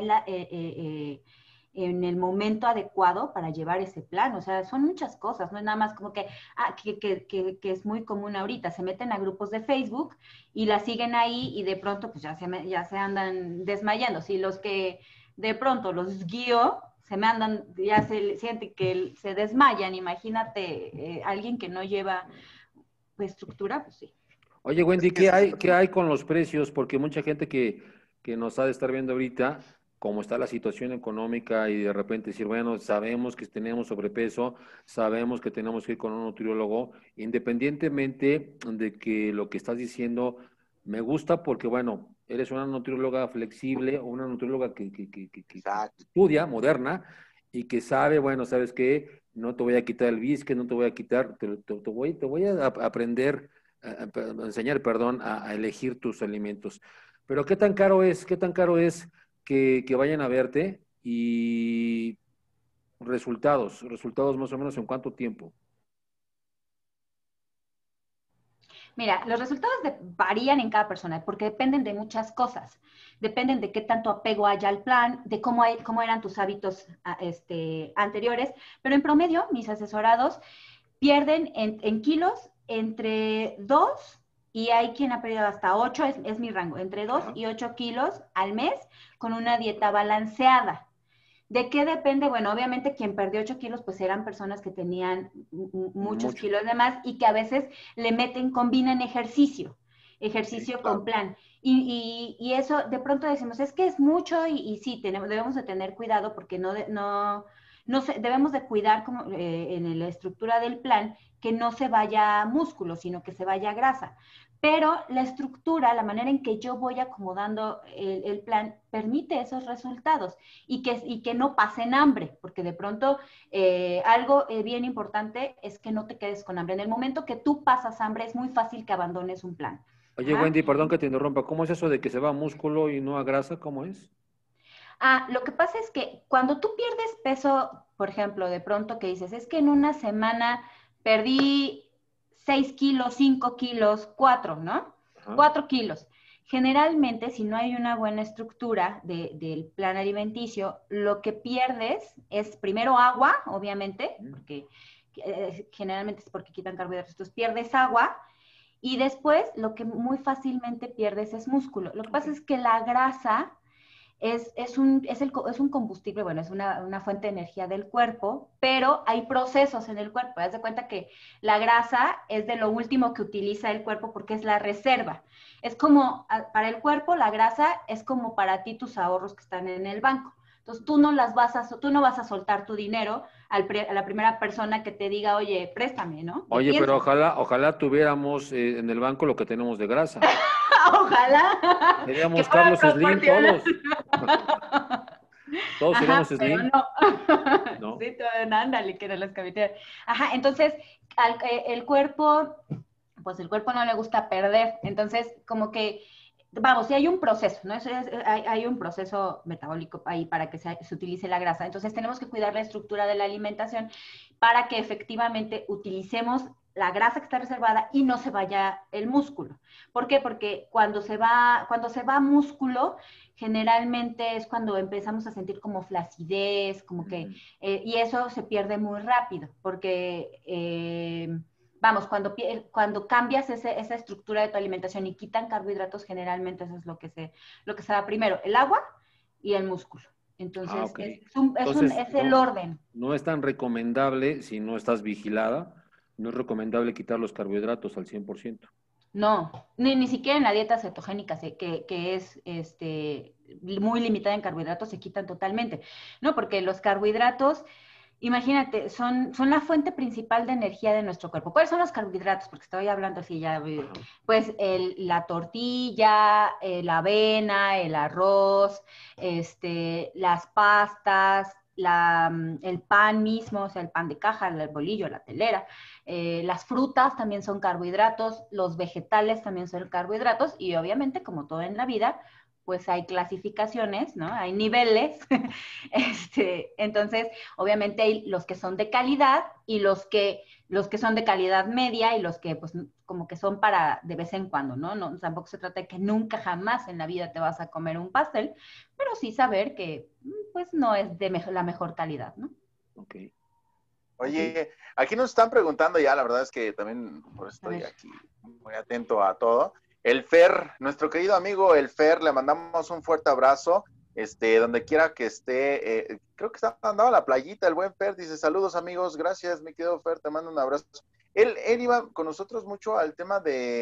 en el momento adecuado para llevar ese plan. O sea, son muchas cosas, no es nada más como que es muy común ahorita. Se meten a grupos de Facebook y la siguen ahí y de pronto pues ya se andan desmayando. Si los que de pronto los guío, se me andan, ya se siente que se desmayan, imagínate alguien que no lleva pues, estructura, pues sí. Oye, Es Wendy, que ese es el qué punto. hay con los precios? Porque mucha gente que nos ha de estar viendo ahorita, como está la situación económica y de repente decir, bueno, sabemos que tenemos sobrepeso, sabemos que tenemos que ir con un nutriólogo, independientemente de que lo que estás diciendo me gusta porque, bueno, eres una nutrióloga flexible o una nutrióloga que Exacto. estudia, moderna, y que sabe, bueno, ¿sabes qué? No te voy a quitar el bisque, no te voy a quitar, te voy a aprender enseñar, perdón, a elegir tus alimentos. Pero qué tan caro es que vayan a verte y resultados más o menos en cuánto tiempo? Mira, los resultados varían en cada persona porque dependen de muchas cosas. Dependen de qué tanto apego haya al plan, de cómo eran tus hábitos anteriores. Pero en promedio, mis asesorados pierden en kilos entre 2 y hay quien ha perdido hasta 8, es mi rango, entre 2 Ajá. y 8 kilos al mes con una dieta balanceada. ¿De qué depende? Bueno, obviamente quien perdió 8 kilos, pues eran personas que tenían muchos Mucho. kilos de más y que a veces combinan Sí, ejercicio con claro. plan. Y eso de pronto decimos, es que es mucho y sí, debemos de tener cuidado porque debemos de cuidar como, en la estructura del plan que no se vaya músculo, sino que se vaya grasa. Pero la estructura, la manera en que yo voy acomodando el plan, permite esos resultados y que no pasen hambre, porque de pronto algo bien importante es que no te quedes con hambre. En el momento que tú pasas hambre, es muy fácil que abandones un plan. Oye, Ajá. Wendy, perdón que te interrumpa. ¿Cómo es eso de que se va a músculo y no a grasa? ¿Cómo es? Lo que pasa es que cuando tú pierdes peso, por ejemplo, de pronto que dices, es que en una semana perdí 6 kilos, 5 kilos, 4, ¿no? Ajá. 4 kilos. Generalmente, si no hay una buena estructura del plan alimenticio, lo que pierdes es primero agua, obviamente, porque generalmente es porque quitan carbohidratos, entonces pierdes agua, y después lo que muy fácilmente pierdes es músculo. Lo que Ok. pasa es que la grasa es un combustible, bueno, es una fuente de energía del cuerpo, pero hay procesos en el cuerpo. Haz de cuenta que la grasa es de lo último que utiliza el cuerpo porque es la reserva. Es como, para el cuerpo, la grasa es como para ti tus ahorros que están en el banco. Entonces, tú no vas a soltar tu dinero a la primera persona que te diga, oye, préstame, ¿no? Le Oye, pero piensas. ojalá tuviéramos en el banco lo que tenemos de grasa. Ojalá que Seríamos fuera Carlos Slim proporcional. todos. Todos seríamos Ajá, pero Slim, no. ¿no? Sí, ándale, que eran las caviteras. Ajá, entonces el cuerpo, pues el cuerpo no le gusta perder. Entonces, como que, vamos, sí hay un proceso, ¿no? Hay un proceso metabólico ahí para que se utilice la grasa. Entonces, tenemos que cuidar la estructura de la alimentación para que efectivamente utilicemos la grasa que está reservada y no se vaya el músculo. ¿Por qué? Porque cuando se va músculo, generalmente es cuando empezamos a sentir como flacidez, como que, y eso se pierde muy rápido, porque, vamos, cuando cambias esa estructura de tu alimentación y quitan carbohidratos, generalmente eso es lo que se da primero, el agua y el músculo. Entonces, Ok. es el orden. No es tan recomendable, si no estás vigilada, no es recomendable quitar los carbohidratos al 100%. No, ni siquiera en la dieta cetogénica, que es muy limitada en carbohidratos, se quitan totalmente, ¿no? Porque los carbohidratos, imagínate, son la fuente principal de energía de nuestro cuerpo. ¿Cuáles son los carbohidratos? Porque estoy hablando así ya, pues la tortilla, la avena, el arroz, las pastas, el pan mismo, o sea, el pan de caja, el bolillo, la telera. Las frutas también son carbohidratos, los vegetales también son carbohidratos y obviamente, como todo en la vida, pues hay clasificaciones, ¿no? Hay niveles. Entonces, obviamente hay los que son de calidad y los que son de calidad media y los que pues como que son para de vez en cuando, ¿no? No, tampoco se trata de que nunca jamás en la vida te vas a comer un pastel, pero sí saber que pues no es de la mejor calidad, ¿no? Ok. Oye, aquí nos están preguntando ya, la verdad es que también por eso estoy aquí muy atento a todo. El Fer, nuestro querido amigo el Fer, le mandamos un fuerte abrazo, donde quiera que esté, creo que está andando a la playita, el buen Fer, dice, saludos amigos, gracias, mi querido Fer, te mando un abrazo. Él iba con nosotros mucho al tema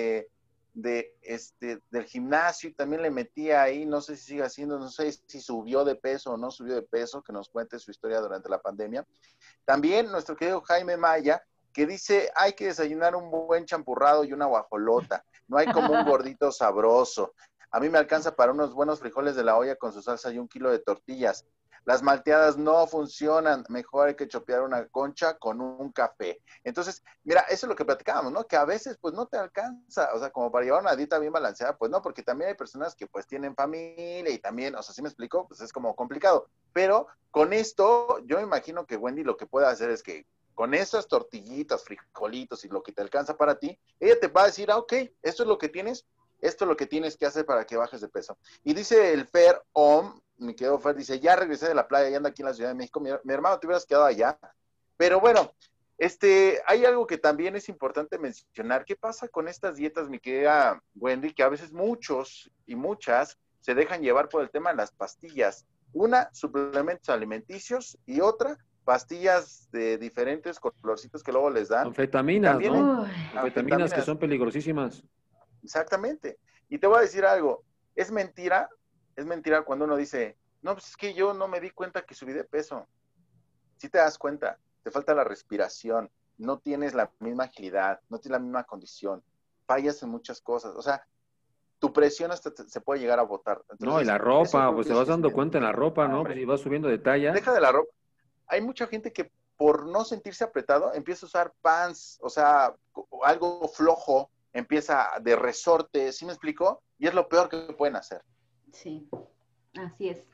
del gimnasio y también le metía ahí, no sé si sigue haciendo, no sé si subió de peso o no subió de peso, que nos cuente su historia durante la pandemia. También nuestro querido Jaime Maya, que dice, hay que desayunar un buen champurrado y una guajolota. No hay como un gordito sabroso. A mí me alcanza para unos buenos frijoles de la olla con su salsa y 1 kilo de tortillas. Las malteadas no funcionan. Mejor hay que chopear una concha con un café. Entonces, mira, eso es lo que platicábamos, ¿no? Que a veces, pues, no te alcanza. O sea, como para llevar una dieta bien balanceada, pues no, porque también hay personas que, pues, tienen familia y también, o sea, ¿sí me explico? Pues es como complicado. Pero con esto, yo me imagino que Wendy lo que puede hacer es que con esas tortillitas, frijolitos y lo que te alcanza para ti, ella te va a decir, ok, esto es lo que tienes, esto es lo que tienes que hacer para que bajes de peso. Y dice el Fer mi querido Fer, dice, ya regresé de la playa y ando aquí en la Ciudad de México, mi hermano te hubieras quedado allá, pero bueno, hay algo que también es importante mencionar, ¿qué pasa con estas dietas, mi querida Wendy, que a veces muchos y muchas se dejan llevar por el tema de las pastillas? Una, suplementos alimenticios y otra, pastillas de diferentes colorcitos que luego les dan. Anfetaminas, ¿no? Anfetaminas que Anfetaminas. son peligrosísimas. Exactamente. Y te voy a decir algo, es mentira cuando uno dice, no, pues es que yo no me di cuenta que subí de peso. Sí te das cuenta, te falta la respiración, no tienes la misma agilidad, no tienes la misma condición, fallas en muchas cosas, o sea, tu presión hasta se puede llegar a botar. Entonces, No, y la eso ropa, creo pues que te vas sí es dando bien. cuenta en la ropa, ¿no? Pues Hombre, si vas subiendo de talla. deja de la ropa. Hay mucha gente que por no sentirse apretado empieza a usar pants, o sea, algo flojo, empieza de resorte, ¿sí me explico? Y es lo peor que pueden hacer. Sí, así es.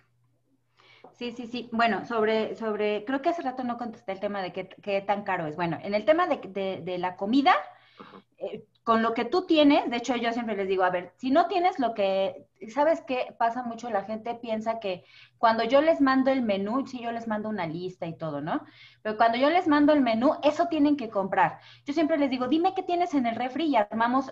Sí. Bueno, creo que hace rato no contesté el tema de qué tan caro es. Bueno, en el tema de la comida, con lo que tú tienes, de hecho yo siempre les digo, a ver, si no tienes ¿sabes qué? Pasa mucho, la gente piensa que cuando yo les mando el menú, sí, yo les mando una lista y todo, ¿no? Pero cuando yo les mando el menú, eso tienen que comprar. Yo siempre les digo, dime qué tienes en el refri y armamos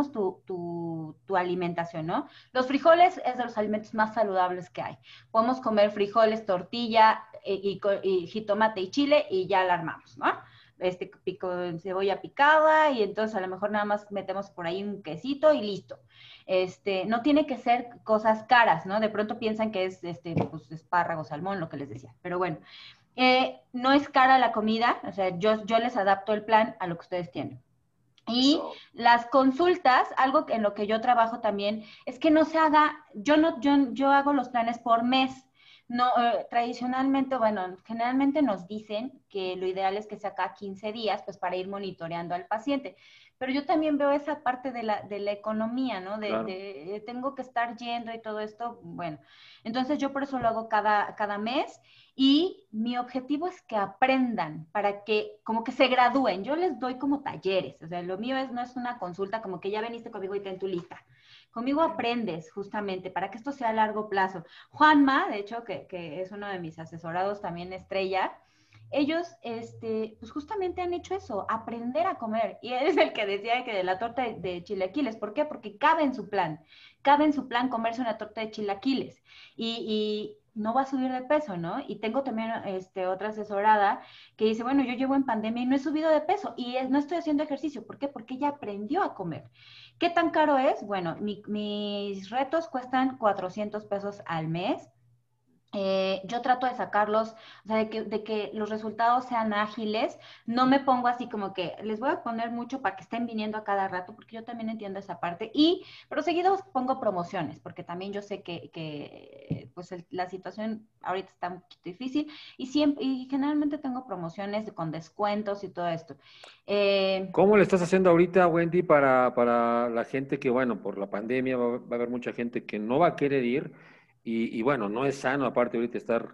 tu alimentación, ¿no? Los frijoles es de los alimentos más saludables que hay. Podemos comer frijoles, tortilla y jitomate y chile y ya la armamos, ¿no? Pico de cebolla picada y entonces a lo mejor nada más metemos por ahí un quesito y listo. No tiene que ser cosas caras, ¿no? De pronto piensan que es pues, espárrago, salmón, lo que les decía. Pero bueno, no es cara la comida, o sea, yo les adapto el plan a lo que ustedes tienen. Y las consultas, algo en lo que yo trabajo también, es que no se haga, yo hago los planes por mes, No, tradicionalmente, bueno, generalmente nos dicen que lo ideal es que sea cada 15 días, pues para ir monitoreando al paciente. Pero yo también veo esa parte de la economía, ¿no? Claro. Tengo que estar yendo y todo esto, bueno. Entonces yo por eso lo hago cada mes y mi objetivo es que aprendan para que como que se gradúen. Yo les doy como talleres, o sea, lo mío no es una consulta como que ya veniste conmigo y ten tu lista. Conmigo aprendes justamente para que esto sea a largo plazo. Juanma, de hecho, que es uno de mis asesorados también estrella, ellos, pues justamente han hecho eso, aprender a comer. Y él es el que decía que de la torta de chilaquiles. ¿Por qué? Porque cabe en su plan comerse una torta de chilaquiles. Y no va a subir de peso, ¿no? Y tengo también otra asesorada que dice, bueno, yo llevo en pandemia y no he subido de peso y no estoy haciendo ejercicio. ¿Por qué? Porque ella aprendió a comer. ¿Qué tan caro es? Bueno, mis retos cuestan 400 pesos al mes. Yo trato de sacarlos, o sea, de que los resultados sean ágiles. No me pongo así como que les voy a poner mucho para que estén viniendo a cada rato, porque yo también entiendo esa parte. Pero seguido pongo promociones, porque también yo sé que pues la situación ahorita está un poquito difícil y generalmente tengo promociones con descuentos y todo esto. ¿Cómo le estás haciendo ahorita, Wendy, para la gente que, bueno, por la pandemia va a haber mucha gente que no va a querer ir y bueno, no es sano aparte ahorita estar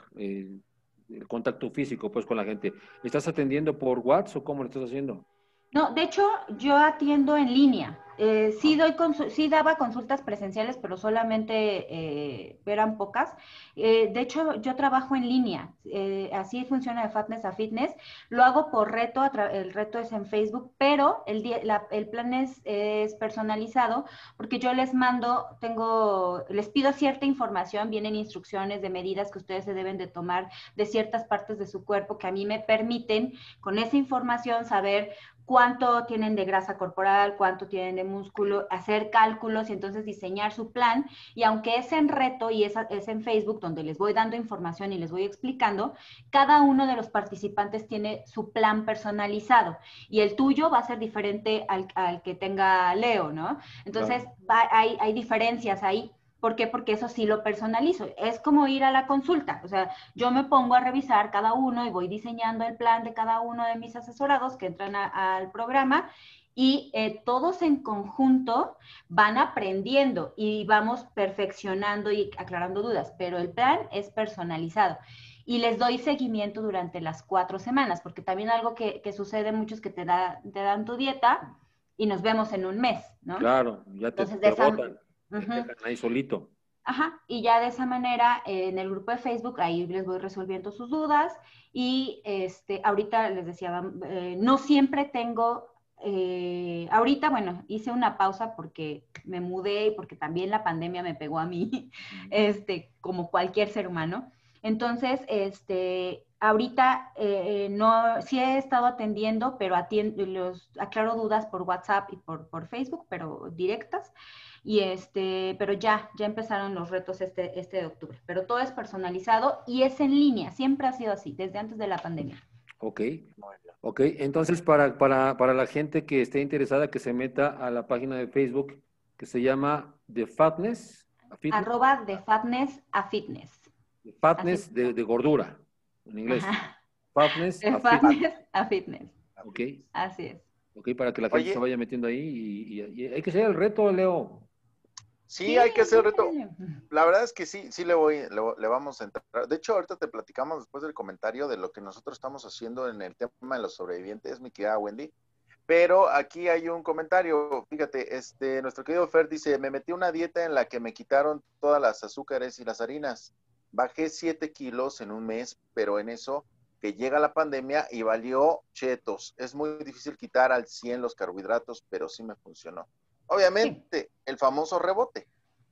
el contacto físico pues con la gente? ¿Estás atendiendo por WhatsApp o cómo lo estás haciendo? No, de hecho, yo atiendo en línea. Ah, Sí daba consultas presenciales, pero solamente eran pocas. De hecho, yo trabajo en línea. Así funciona de Fatness a Fitness. Lo hago por reto, el reto es en Facebook, pero el plan es personalizado porque yo les mando, les pido cierta información, vienen instrucciones de medidas que ustedes se deben de tomar de ciertas partes de su cuerpo que a mí me permiten con esa información saber cuánto tienen de grasa corporal, cuánto tienen de músculo, hacer cálculos y entonces diseñar su plan. Y aunque es en reto y es en Facebook donde les voy dando información y les voy explicando, cada uno de los participantes tiene su plan personalizado y el tuyo va a ser diferente al que tenga Leo, ¿no? Entonces claro. hay diferencias ahí. ¿Por qué? Porque eso sí lo personalizo. Es como ir a la consulta. O sea, yo me pongo a revisar cada uno y voy diseñando el plan de cada uno de mis asesorados que entran al programa y todos en conjunto van aprendiendo y vamos perfeccionando y aclarando dudas, pero el plan es personalizado. Y les doy seguimiento durante las 4 semanas, porque también algo que sucede mucho es que te dan tu dieta y nos vemos en un mes, ¿no? Claro, ya Entonces, de te esa... botan, te Uh-huh. dejan ahí solito. Ajá, y ya de esa manera en el grupo de Facebook ahí les voy resolviendo sus dudas y ahorita les decía, no siempre tengo, ahorita bueno, hice una pausa porque me mudé y porque también la pandemia me pegó a mí, como cualquier ser humano. Entonces, ahorita no, sí he estado atendiendo, pero aclaro dudas por WhatsApp y por Facebook, pero directas. Y pero ya empezaron los retos este de octubre. Pero todo es personalizado y es en línea. Siempre ha sido así, desde antes de la pandemia. Ok, Muy bien. ok. Entonces, para la gente que esté interesada, que se meta a la página de Facebook que se llama The Fatness, Fitness, @ de fatness a fitness. The Así Fatness es. de gordura, en inglés. Ajá. Fatness De a Fitness. fatness a fitness. Ok, Así es. ok, para que la gente se Oye, vaya metiendo ahí y hay que hacer el reto, Leo. sí, Sí, hay que hacer el reto. entrale. La verdad es que sí, sí le vamos a entrar. De hecho, ahorita te platicamos después del comentario de lo que nosotros estamos haciendo en el tema de los sobrevivientes, mi querida Wendy. Pero aquí hay un comentario, fíjate, nuestro querido Fer dice, me metí una dieta en la que me quitaron todas las azúcares y las harinas. Bajé 7 kilos en un mes, pero en eso que llega la pandemia y valió chetos. Es muy difícil quitar al 100 los carbohidratos, pero sí me funcionó. Sí, Obviamente, el famoso rebote.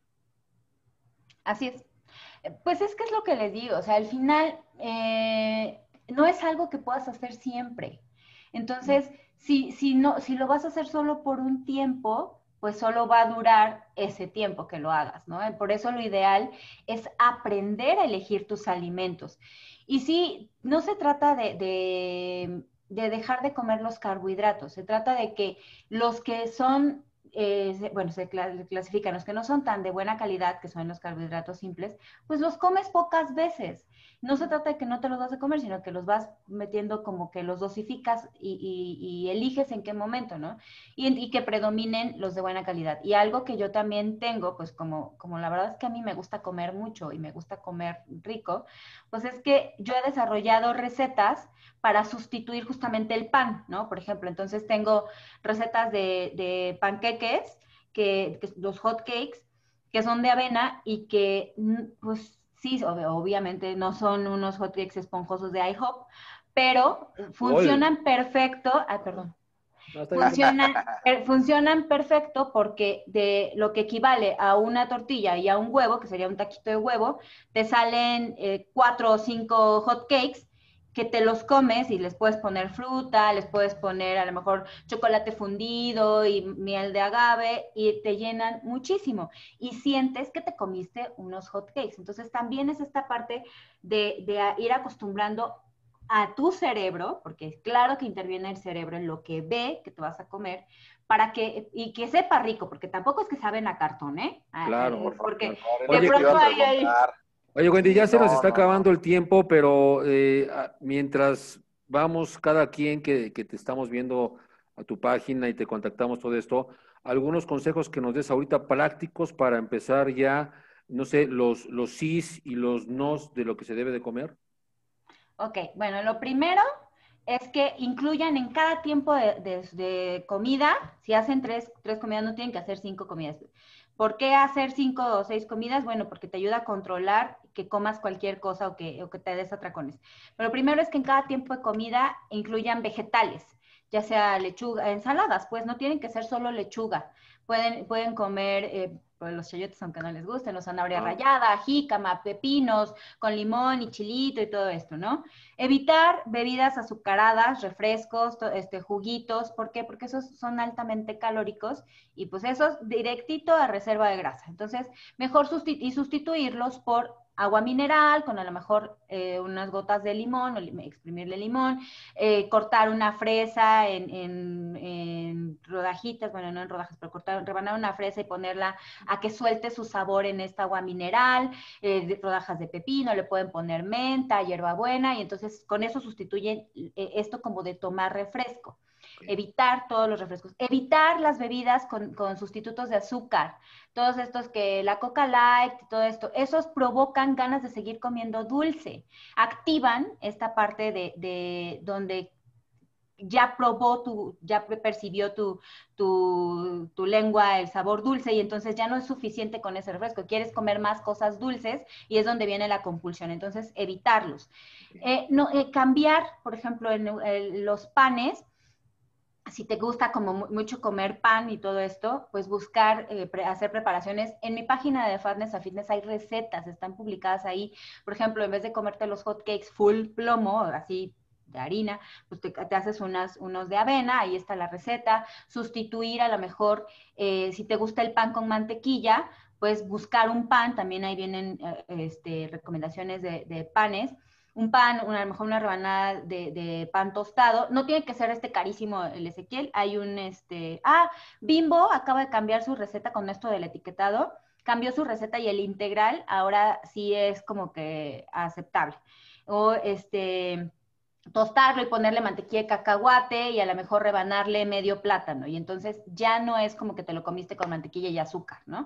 así es. Pues es que es lo que les digo, o sea, al final no es algo que puedas hacer siempre. Entonces, si lo vas a hacer solo por un tiempo, pues solo va a durar ese tiempo que lo hagas, ¿no? Por eso lo ideal es aprender a elegir tus alimentos. Y sí, no se trata de dejar de comer los carbohidratos, se trata de que los que son se clasifican los que no son tan de buena calidad, que son los carbohidratos simples, pues los comes pocas veces. No se trata de que no te los vas a comer, sino que los vas metiendo como que los dosificas y eliges en qué momento, ¿no? Y que predominen los de buena calidad. Y algo que yo también tengo, pues como la verdad es que a mí me gusta comer mucho y me gusta comer rico, pues es que yo he desarrollado recetas para sustituir justamente el pan, ¿no? Por ejemplo, entonces tengo recetas de panqueques, los hot cakes, que son de avena y que, pues sí, obviamente no son unos hot cakes esponjosos de IHOP, pero funcionan perfecto. Ay, perdón. No, está bien. Funcionan perfecto porque de lo que equivale a una tortilla y a un huevo, que sería un taquito de huevo, te salen 4 o 5 hot cakes que te los comes y les puedes poner fruta, les puedes poner a lo mejor chocolate fundido y miel de agave y te llenan muchísimo y sientes que te comiste unos hot cakes. Entonces también es esta parte de ir acostumbrando a tu cerebro, porque claro que interviene el cerebro en lo que ve que te vas a comer, y que sepa rico, porque tampoco es que saben a cartón, ¿eh? Claro. Porque de pronto hay... Oye, Wendy, ya se nos está acabando no. el tiempo, pero mientras vamos cada quien que te estamos viendo a tu página y te contactamos todo esto, algunos consejos que nos des ahorita prácticos para empezar ya, no sé, los sís y los nos de lo que se debe de comer. Ok, bueno, lo primero es que incluyan en cada tiempo de comida, si hacen tres comidas, no tienen que hacer 5 comidas. ¿Por qué hacer 5 o 6 comidas? Bueno, porque te ayuda a controlar que comas cualquier cosa o que te des atracones. Pero lo primero es que en cada tiempo de comida incluyan vegetales, ya sea lechuga, ensaladas, pues no tienen que ser solo lechuga. Pueden comer pues los chayotes, aunque no les gusten, o zanahoria rallada, jícama, pepinos, con limón y chilito y todo esto, ¿no? Evitar bebidas azucaradas, refrescos, juguitos. ¿Por qué? Porque esos son altamente calóricos y pues esos directito a reserva de grasa. Entonces, mejor sustituirlos por agua mineral, con a lo mejor unas gotas de limón, o exprimirle limón, cortar una fresa en rodajitas, bueno, no en rodajas, pero rebanar una fresa y ponerla a que suelte su sabor en esta agua mineral, rodajas de pepino, le pueden poner menta, hierbabuena, y entonces con eso sustituyen esto como de tomar refresco. Evitar todos los refrescos, evitar las bebidas con sustitutos de azúcar, todos estos que la Coca Light, todo esto, esos provocan ganas de seguir comiendo dulce, activan esta parte de donde ya ya percibió tu lengua el sabor dulce y entonces ya no es suficiente con ese refresco, quieres comer más cosas dulces y es donde viene la compulsión, entonces evitarlos. Cambiar, por ejemplo, en los panes, si te gusta como mucho comer pan y todo esto, pues buscar hacer preparaciones. En mi página de Fatness a Fitness hay recetas, están publicadas ahí. Por ejemplo, en vez de comerte los hot cakes full plomo, así de harina, pues te haces unos de avena, ahí está la receta. Sustituir a lo mejor, si te gusta el pan con mantequilla, pues buscar un pan, también ahí vienen recomendaciones de panes. Un pan, a lo mejor una rebanada de pan tostado. No tiene que ser carísimo el Ezequiel. Hay Bimbo acaba de cambiar su receta con esto del etiquetado. Cambió su receta y el integral ahora sí es como que aceptable. O tostarlo y ponerle mantequilla de cacahuate y a lo mejor rebanarle medio plátano. Y entonces ya no es como que te lo comiste con mantequilla y azúcar, ¿no?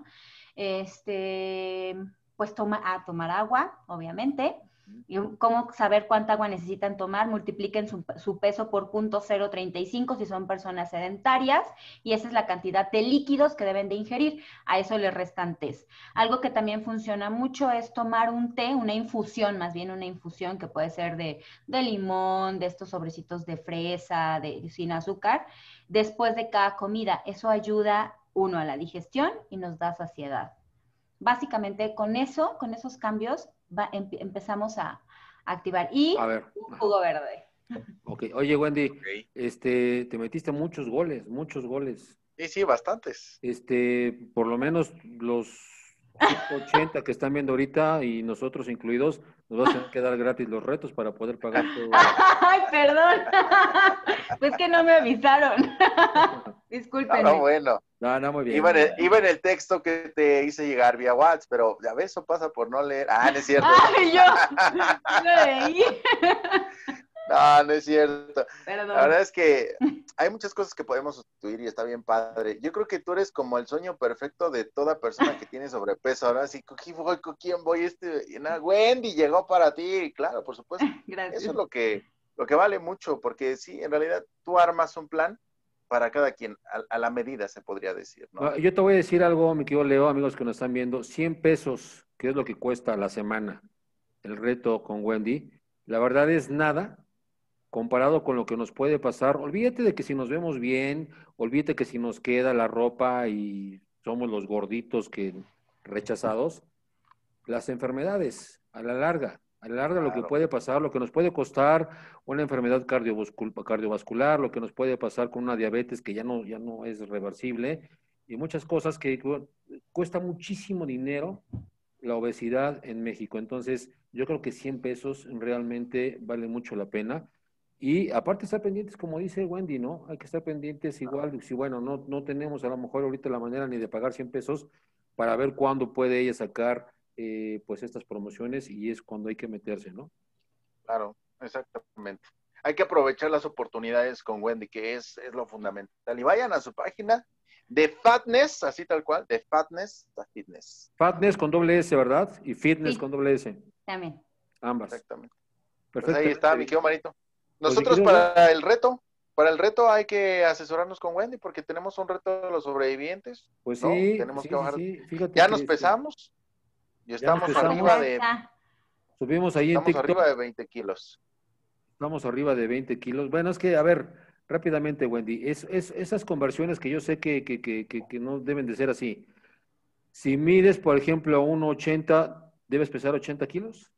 Pues tomar agua, obviamente. ¿Y cómo saber cuánta agua necesitan tomar? Multipliquen su peso por 0.035 si son personas sedentarias y esa es la cantidad de líquidos que deben de ingerir. A eso le restan tés. Algo que también funciona mucho es tomar un té, una infusión, más bien una infusión que puede ser de limón, de estos sobrecitos de fresa, sin azúcar, después de cada comida. Eso ayuda, uno, a la digestión y nos da saciedad. Básicamente con esos cambios empezamos a activar. Y un jugo verde. Ok, oye Wendy, te metiste muchos goles. Sí, bastantes. Por lo menos los 180 que están viendo ahorita y nosotros incluidos, nos vas a tener que dar gratis los retos para poder pagar todo. Ay, perdón. Pues que no me avisaron. Discúlpenme. No, bueno. No, muy bien. Iba en el texto que te hice llegar vía WhatsApp, pero ya ves, eso pasa por no leer. No es cierto. ¡Ay, yo lo leí! No es cierto. Perdón. La verdad es que hay muchas cosas que podemos sustituir y está bien padre. Yo creo que tú eres como el sueño perfecto de toda persona que tiene sobrepeso. Ahora sí, ¿con quién voy? Wendy llegó para ti. Claro, por supuesto. Gracias. Eso es lo que vale mucho, porque sí, en realidad tú armas un plan para cada quien, a la medida se podría decir, ¿no? Yo te voy a decir algo, mi querido Leo, amigos que nos están viendo, 100 pesos, que es lo que cuesta a la semana el reto con Wendy, la verdad es nada comparado con lo que nos puede pasar. Olvídate de que si nos vemos bien, olvídate que si nos queda la ropa y somos los gorditos que rechazados, las enfermedades a la larga Claro. lo que puede pasar, lo que nos puede costar una enfermedad cardiovascular, lo que nos puede pasar con una diabetes que ya no es reversible y muchas cosas que cuesta muchísimo dinero la obesidad en México. Entonces, yo creo que 100 pesos realmente vale mucho la pena. Y aparte estar pendientes, como dice Wendy, ¿no? Hay que estar pendientes igual, si bueno, no tenemos a lo mejor ahorita la manera ni de pagar 100 pesos para ver cuándo puede ella sacar pues estas promociones y es cuando hay que meterse, ¿no? Claro, exactamente. Hay que aprovechar las oportunidades con Wendy, que es lo fundamental. Y vayan a su página de Fatness, así tal cual, de Fatness a Fitness. Fatness con doble S, ¿verdad? Y Fitness Sí. con doble S. También. Ambas. Exactamente. Perfecto. Pues ahí está, mi querido Marito. Pues, Nosotros mi querido para el reto hay que asesorarnos con Wendy porque tenemos un reto de los sobrevivientes, pues ¿no? sí, Tenemos sí, que bajar. sí. Fíjate Ya que nos pesamos y ya nos estamos pesamos. Subimos ahí en TikTok. arriba de 20 kilos. Estamos arriba de 20 kilos. Bueno, es que, a ver, rápidamente, Wendy, esas conversiones que yo sé que no deben de ser así. Si mides, por ejemplo, 1,80, ¿debes pesar 80 kilos?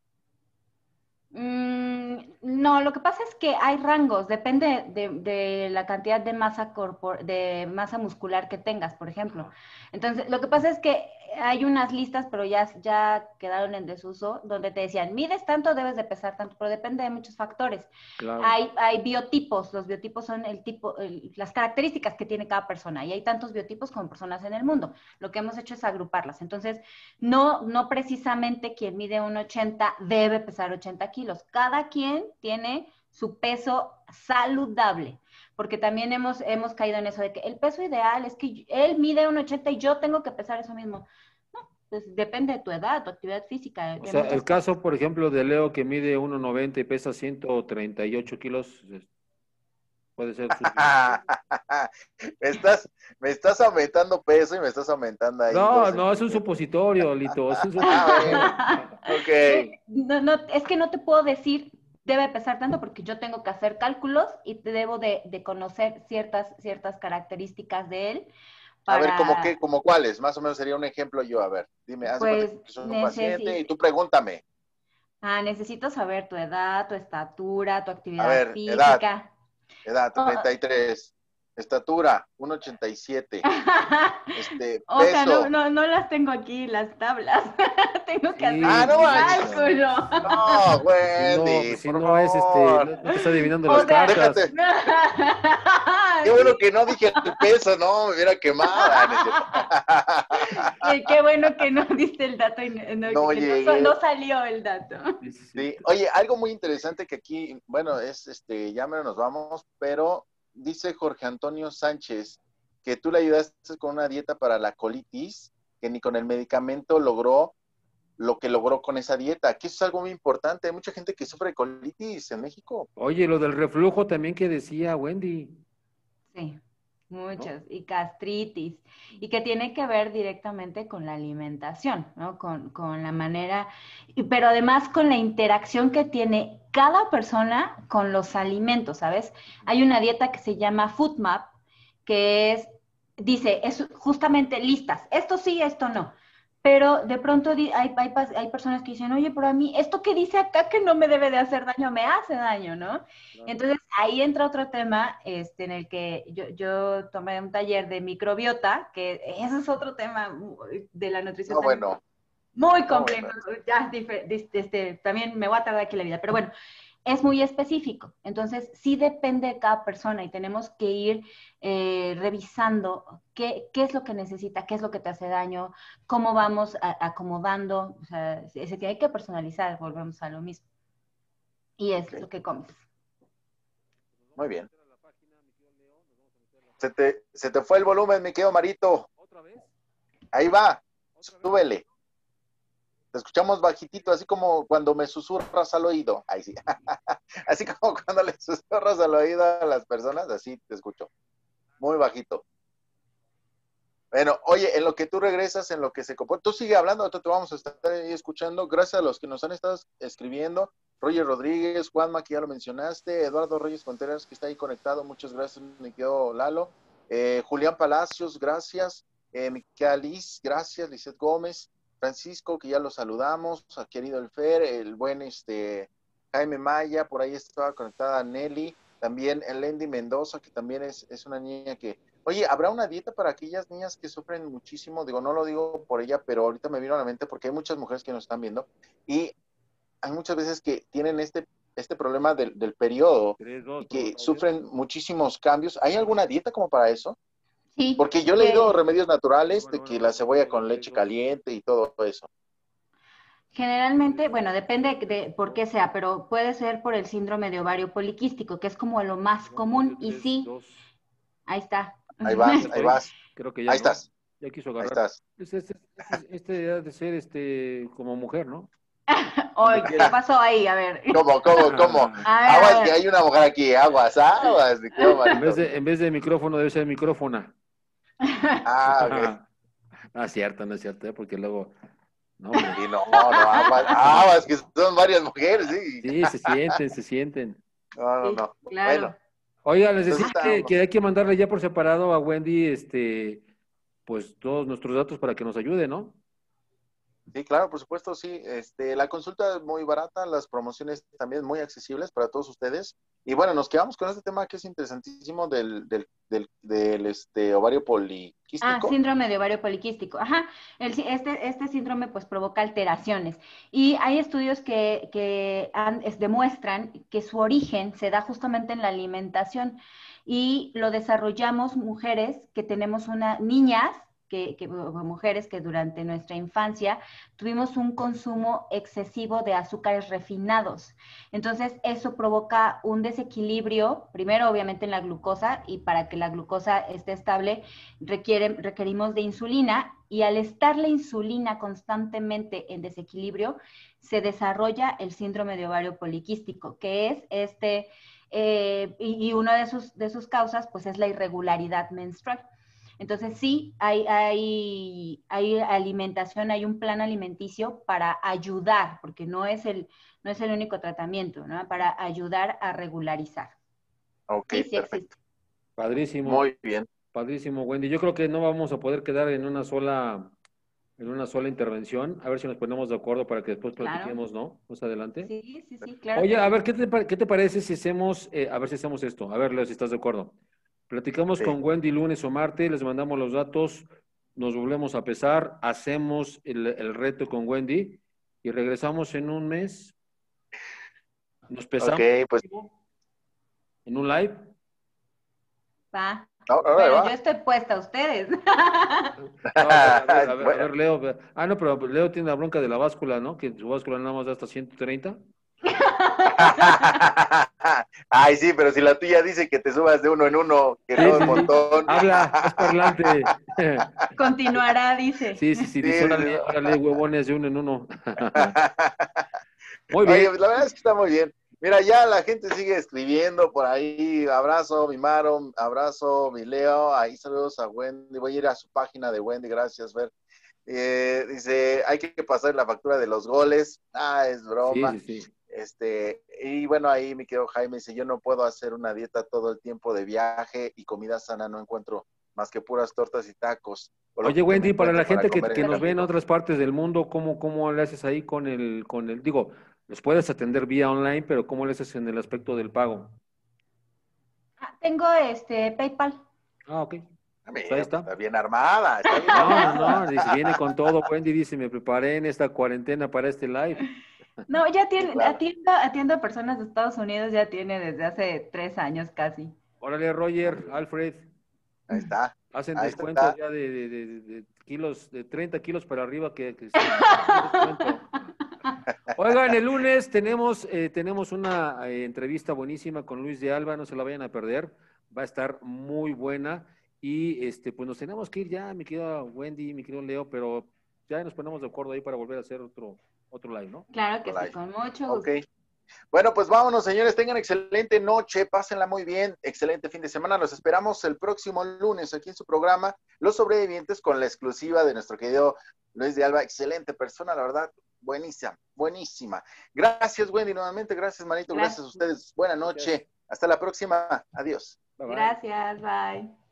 No, lo que pasa es que hay rangos, depende de la cantidad de de masa muscular que tengas, por ejemplo. Entonces, lo que pasa es que hay unas listas, pero ya quedaron en desuso, donde te decían, mides tanto, debes de pesar tanto, pero depende de muchos factores. Claro. Hay biotipos, los biotipos son las características que tiene cada persona, y hay tantos biotipos como personas en el mundo. Lo que hemos hecho es agruparlas. Entonces, no precisamente quien mide 1,80 debe pesar 80 kilos. Cada quien tiene su peso saludable, porque también hemos caído en eso de que el peso ideal es que él mide 1,80 y yo tengo que pesar eso mismo. No, pues depende de tu edad, tu actividad física. O sea, el caso, por ejemplo, de Leo que mide 1,90 y pesa 138 kilos, puede ser me estás aumentando peso y me estás aumentando ahí. No, es un supositorio, Lito. Es un supositorio. Ok. No, es que no te puedo decir debe pesar tanto porque yo tengo que hacer cálculos y te debo de conocer ciertas características de él. A ver, ¿como cuáles? Más o menos sería un ejemplo yo. A ver, dime, haz pues, que soy un paciente y tú pregúntame. Necesito saber tu edad, tu estatura, tu actividad a ver, física. Edad, 33. Estatura, 1,87. O sea, peso. no las tengo aquí, las tablas. Tengo que hacer no cálculo. No, Wendy, si no es no te está adivinando las cartas. Déjate. Qué bueno que no dije el peso, no, me hubiera quemado. Qué bueno que no diste el dato y no salió el dato. Sí. Oye, algo muy interesante que aquí, bueno, es ya menos nos vamos, pero dice Jorge Antonio Sánchez que tú le ayudaste con una dieta para la colitis, que ni con el medicamento logró lo que logró con esa dieta, que eso es algo muy importante. Hay mucha gente que sufre de colitis en México. Oye, lo del reflujo también que decía Wendy. Sí, muchos, ¿no? Y gastritis, y que tiene que ver directamente con la alimentación, ¿no? Con la manera, pero además con la interacción que tiene cada persona con los alimentos, ¿sabes? Hay una dieta que se llama FoodMap, que dice, es justamente listas, esto sí, esto no. Pero de pronto hay personas que dicen, oye, pero a mí, esto que dice acá que no me debe de hacer daño, me hace daño, ¿no? Claro. Entonces, ahí entra otro tema en el que yo tomé un taller de microbiota, que ese es otro tema de la nutrición. No, bueno. Muy complejo. Bueno. Ya, también me voy a tardar aquí la vida, pero bueno. es muy específico. Entonces, sí depende de cada persona y tenemos que ir revisando qué es lo que necesita, qué es lo que te hace daño, cómo vamos acomodando. O sea, se tiene que personalizar, volvemos a lo mismo. Y es lo que comes. Muy bien. Se te fue el volumen, mi querido Marito. ¿Otra vez? Ahí va, súbele. Te escuchamos bajitito, así como cuando me susurras al oído. Ahí sí. Así como cuando le susurras al oído a las personas, así te escucho. Muy bajito. Bueno, oye, en lo que tú regresas, en lo que se compone, tú sigue hablando, nosotros te vamos a estar ahí escuchando. Gracias a los que nos han estado escribiendo. Roger Rodríguez, Juanma, que ya lo mencionaste, Eduardo Reyes Contreras, que está ahí conectado. Muchas gracias, mi querido Lalo. Julián Palacios, gracias. Miquel Liz, gracias. Lizeth Gómez. Francisco, que ya lo saludamos, a querido el Fer, el buen Jaime Maya, por ahí estaba conectada Nelly, también el Lendy Mendoza, que también es una niña que, oye, ¿habrá una dieta para aquellas niñas que sufren muchísimo? Digo, no lo digo por ella, pero ahorita me vino a la mente porque hay muchas mujeres que nos están viendo y hay muchas veces que tienen este problema del periodo y que sufren muchísimos cambios. ¿Hay alguna dieta como para eso? Sí. Porque yo he leído remedios naturales de que la cebolla con leche caliente y todo eso. Generalmente, bueno, depende de por qué sea, pero puede ser por el síndrome de ovario poliquístico, que es como lo más común. Y sí, ahí está. Ahí vas. Creo que ya ahí estás. Ya quiso agarrar. Ahí estás. Este ha de ser como mujer, ¿no? Oye, ¿qué pasó ahí? A ver. ¿Cómo? Aguas, que hay una mujer aquí, aguas. En vez de micrófono debe ser micrófona. Ok. No es cierto, porque luego... No, aguas, que son varias mujeres, sí. Sí, se sienten. No. Claro. Bueno. Oiga, les decía que hay que mandarle ya por separado a Wendy, pues todos nuestros datos para que nos ayude, ¿no? Sí, claro, por supuesto, sí. La consulta es muy barata, las promociones también muy accesibles para todos ustedes. Y bueno, nos quedamos con este tema que es interesantísimo del ovario poliquístico. Síndrome de ovario poliquístico. Ajá. Este síndrome pues provoca alteraciones. Y hay estudios que demuestran que su origen se da justamente en la alimentación. Y lo desarrollamos mujeres que tenemos niñas, mujeres que durante nuestra infancia tuvimos un consumo excesivo de azúcares refinados. Entonces, eso provoca un desequilibrio, primero obviamente en la glucosa, y para que la glucosa esté estable requerimos de insulina, y al estar la insulina constantemente en desequilibrio, se desarrolla el síndrome de ovario poliquístico, que es y una de sus causas pues es la irregularidad menstrual. Entonces sí, hay alimentación, hay un plan alimenticio para ayudar, porque no es el único tratamiento, ¿no? Para ayudar a regularizar. Ok, sí perfecto. Existe. Padrísimo. Muy bien. Padrísimo, Wendy. Yo creo que no vamos a poder quedar en una sola intervención. A ver si nos ponemos de acuerdo para que después platiquemos, ¿no? Más adelante. Sí, claro. Oye, a ver, ¿qué te parece si hacemos, a ver si hacemos esto? A ver, Leo, si estás de acuerdo. Platicamos con Wendy lunes o martes, les mandamos los datos, nos volvemos a pesar, hacemos el reto con Wendy y regresamos en un mes. Nos pesamos en un live. Va. Bueno, yo estoy puesta a ustedes. A ver, Leo. No, pero Leo tiene la bronca de la báscula, ¿no? Que su báscula nada más da hasta 130. Ay, sí, pero si la tuya dice que te subas de uno en uno, que no es un montón. Habla, es parlante. Continuará, dice. Sí, dice, órale, huevones de uno en uno. Muy bien. Oye, la verdad es que está muy bien. Mira, ya la gente sigue escribiendo por ahí. Abrazo, mi Maro, abrazo, mi Leo. Ahí saludos a Wendy. Voy a ir a su página de Wendy, gracias, Ver. Dice, hay que pasar la factura de los goles. Es broma. Sí. Y bueno, ahí mi querido Jaime dice, yo no puedo hacer una dieta todo el tiempo de viaje y comida sana, no encuentro más que puras tortas y tacos. Oye, Wendy, para la gente que nos ve en otras partes del mundo, ¿cómo le haces ahí con el, digo, los puedes atender vía online, pero ¿cómo le haces en el aspecto del pago? Tengo PayPal. Ok. Pues ahí está bien armada. No, dice, viene con todo, Wendy, dice, me preparé en esta cuarentena para este live. No, ya tiene, Claro. atiendo a personas de Estados Unidos, ya tiene desde hace 3 años casi. Órale, Roger, Alfred, Ahí está. hacen Ahí descuentos está. ya de kilos, de 30 kilos para arriba que se descuento. Oigan, el lunes tenemos una entrevista buenísima con Luis de Alba, no se la vayan a perder, va a estar muy buena y pues nos tenemos que ir ya, mi querida Wendy, mi querido Leo, pero ya nos ponemos de acuerdo ahí para volver a hacer otro live, ¿no? Claro que sí, Live. con mucho Ok. gusto. Bueno, pues vámonos, señores. Tengan excelente noche, pásenla muy bien, excelente fin de semana. Los esperamos el próximo lunes aquí en su programa, Los Sobrevivientes, con la exclusiva de nuestro querido Luis de Alba. Excelente persona, la verdad, buenísima, buenísima. Gracias, Wendy, nuevamente. Gracias, Manito. Gracias a ustedes. Buena noche. Hasta la próxima. Adiós. Bye, bye. Gracias, bye.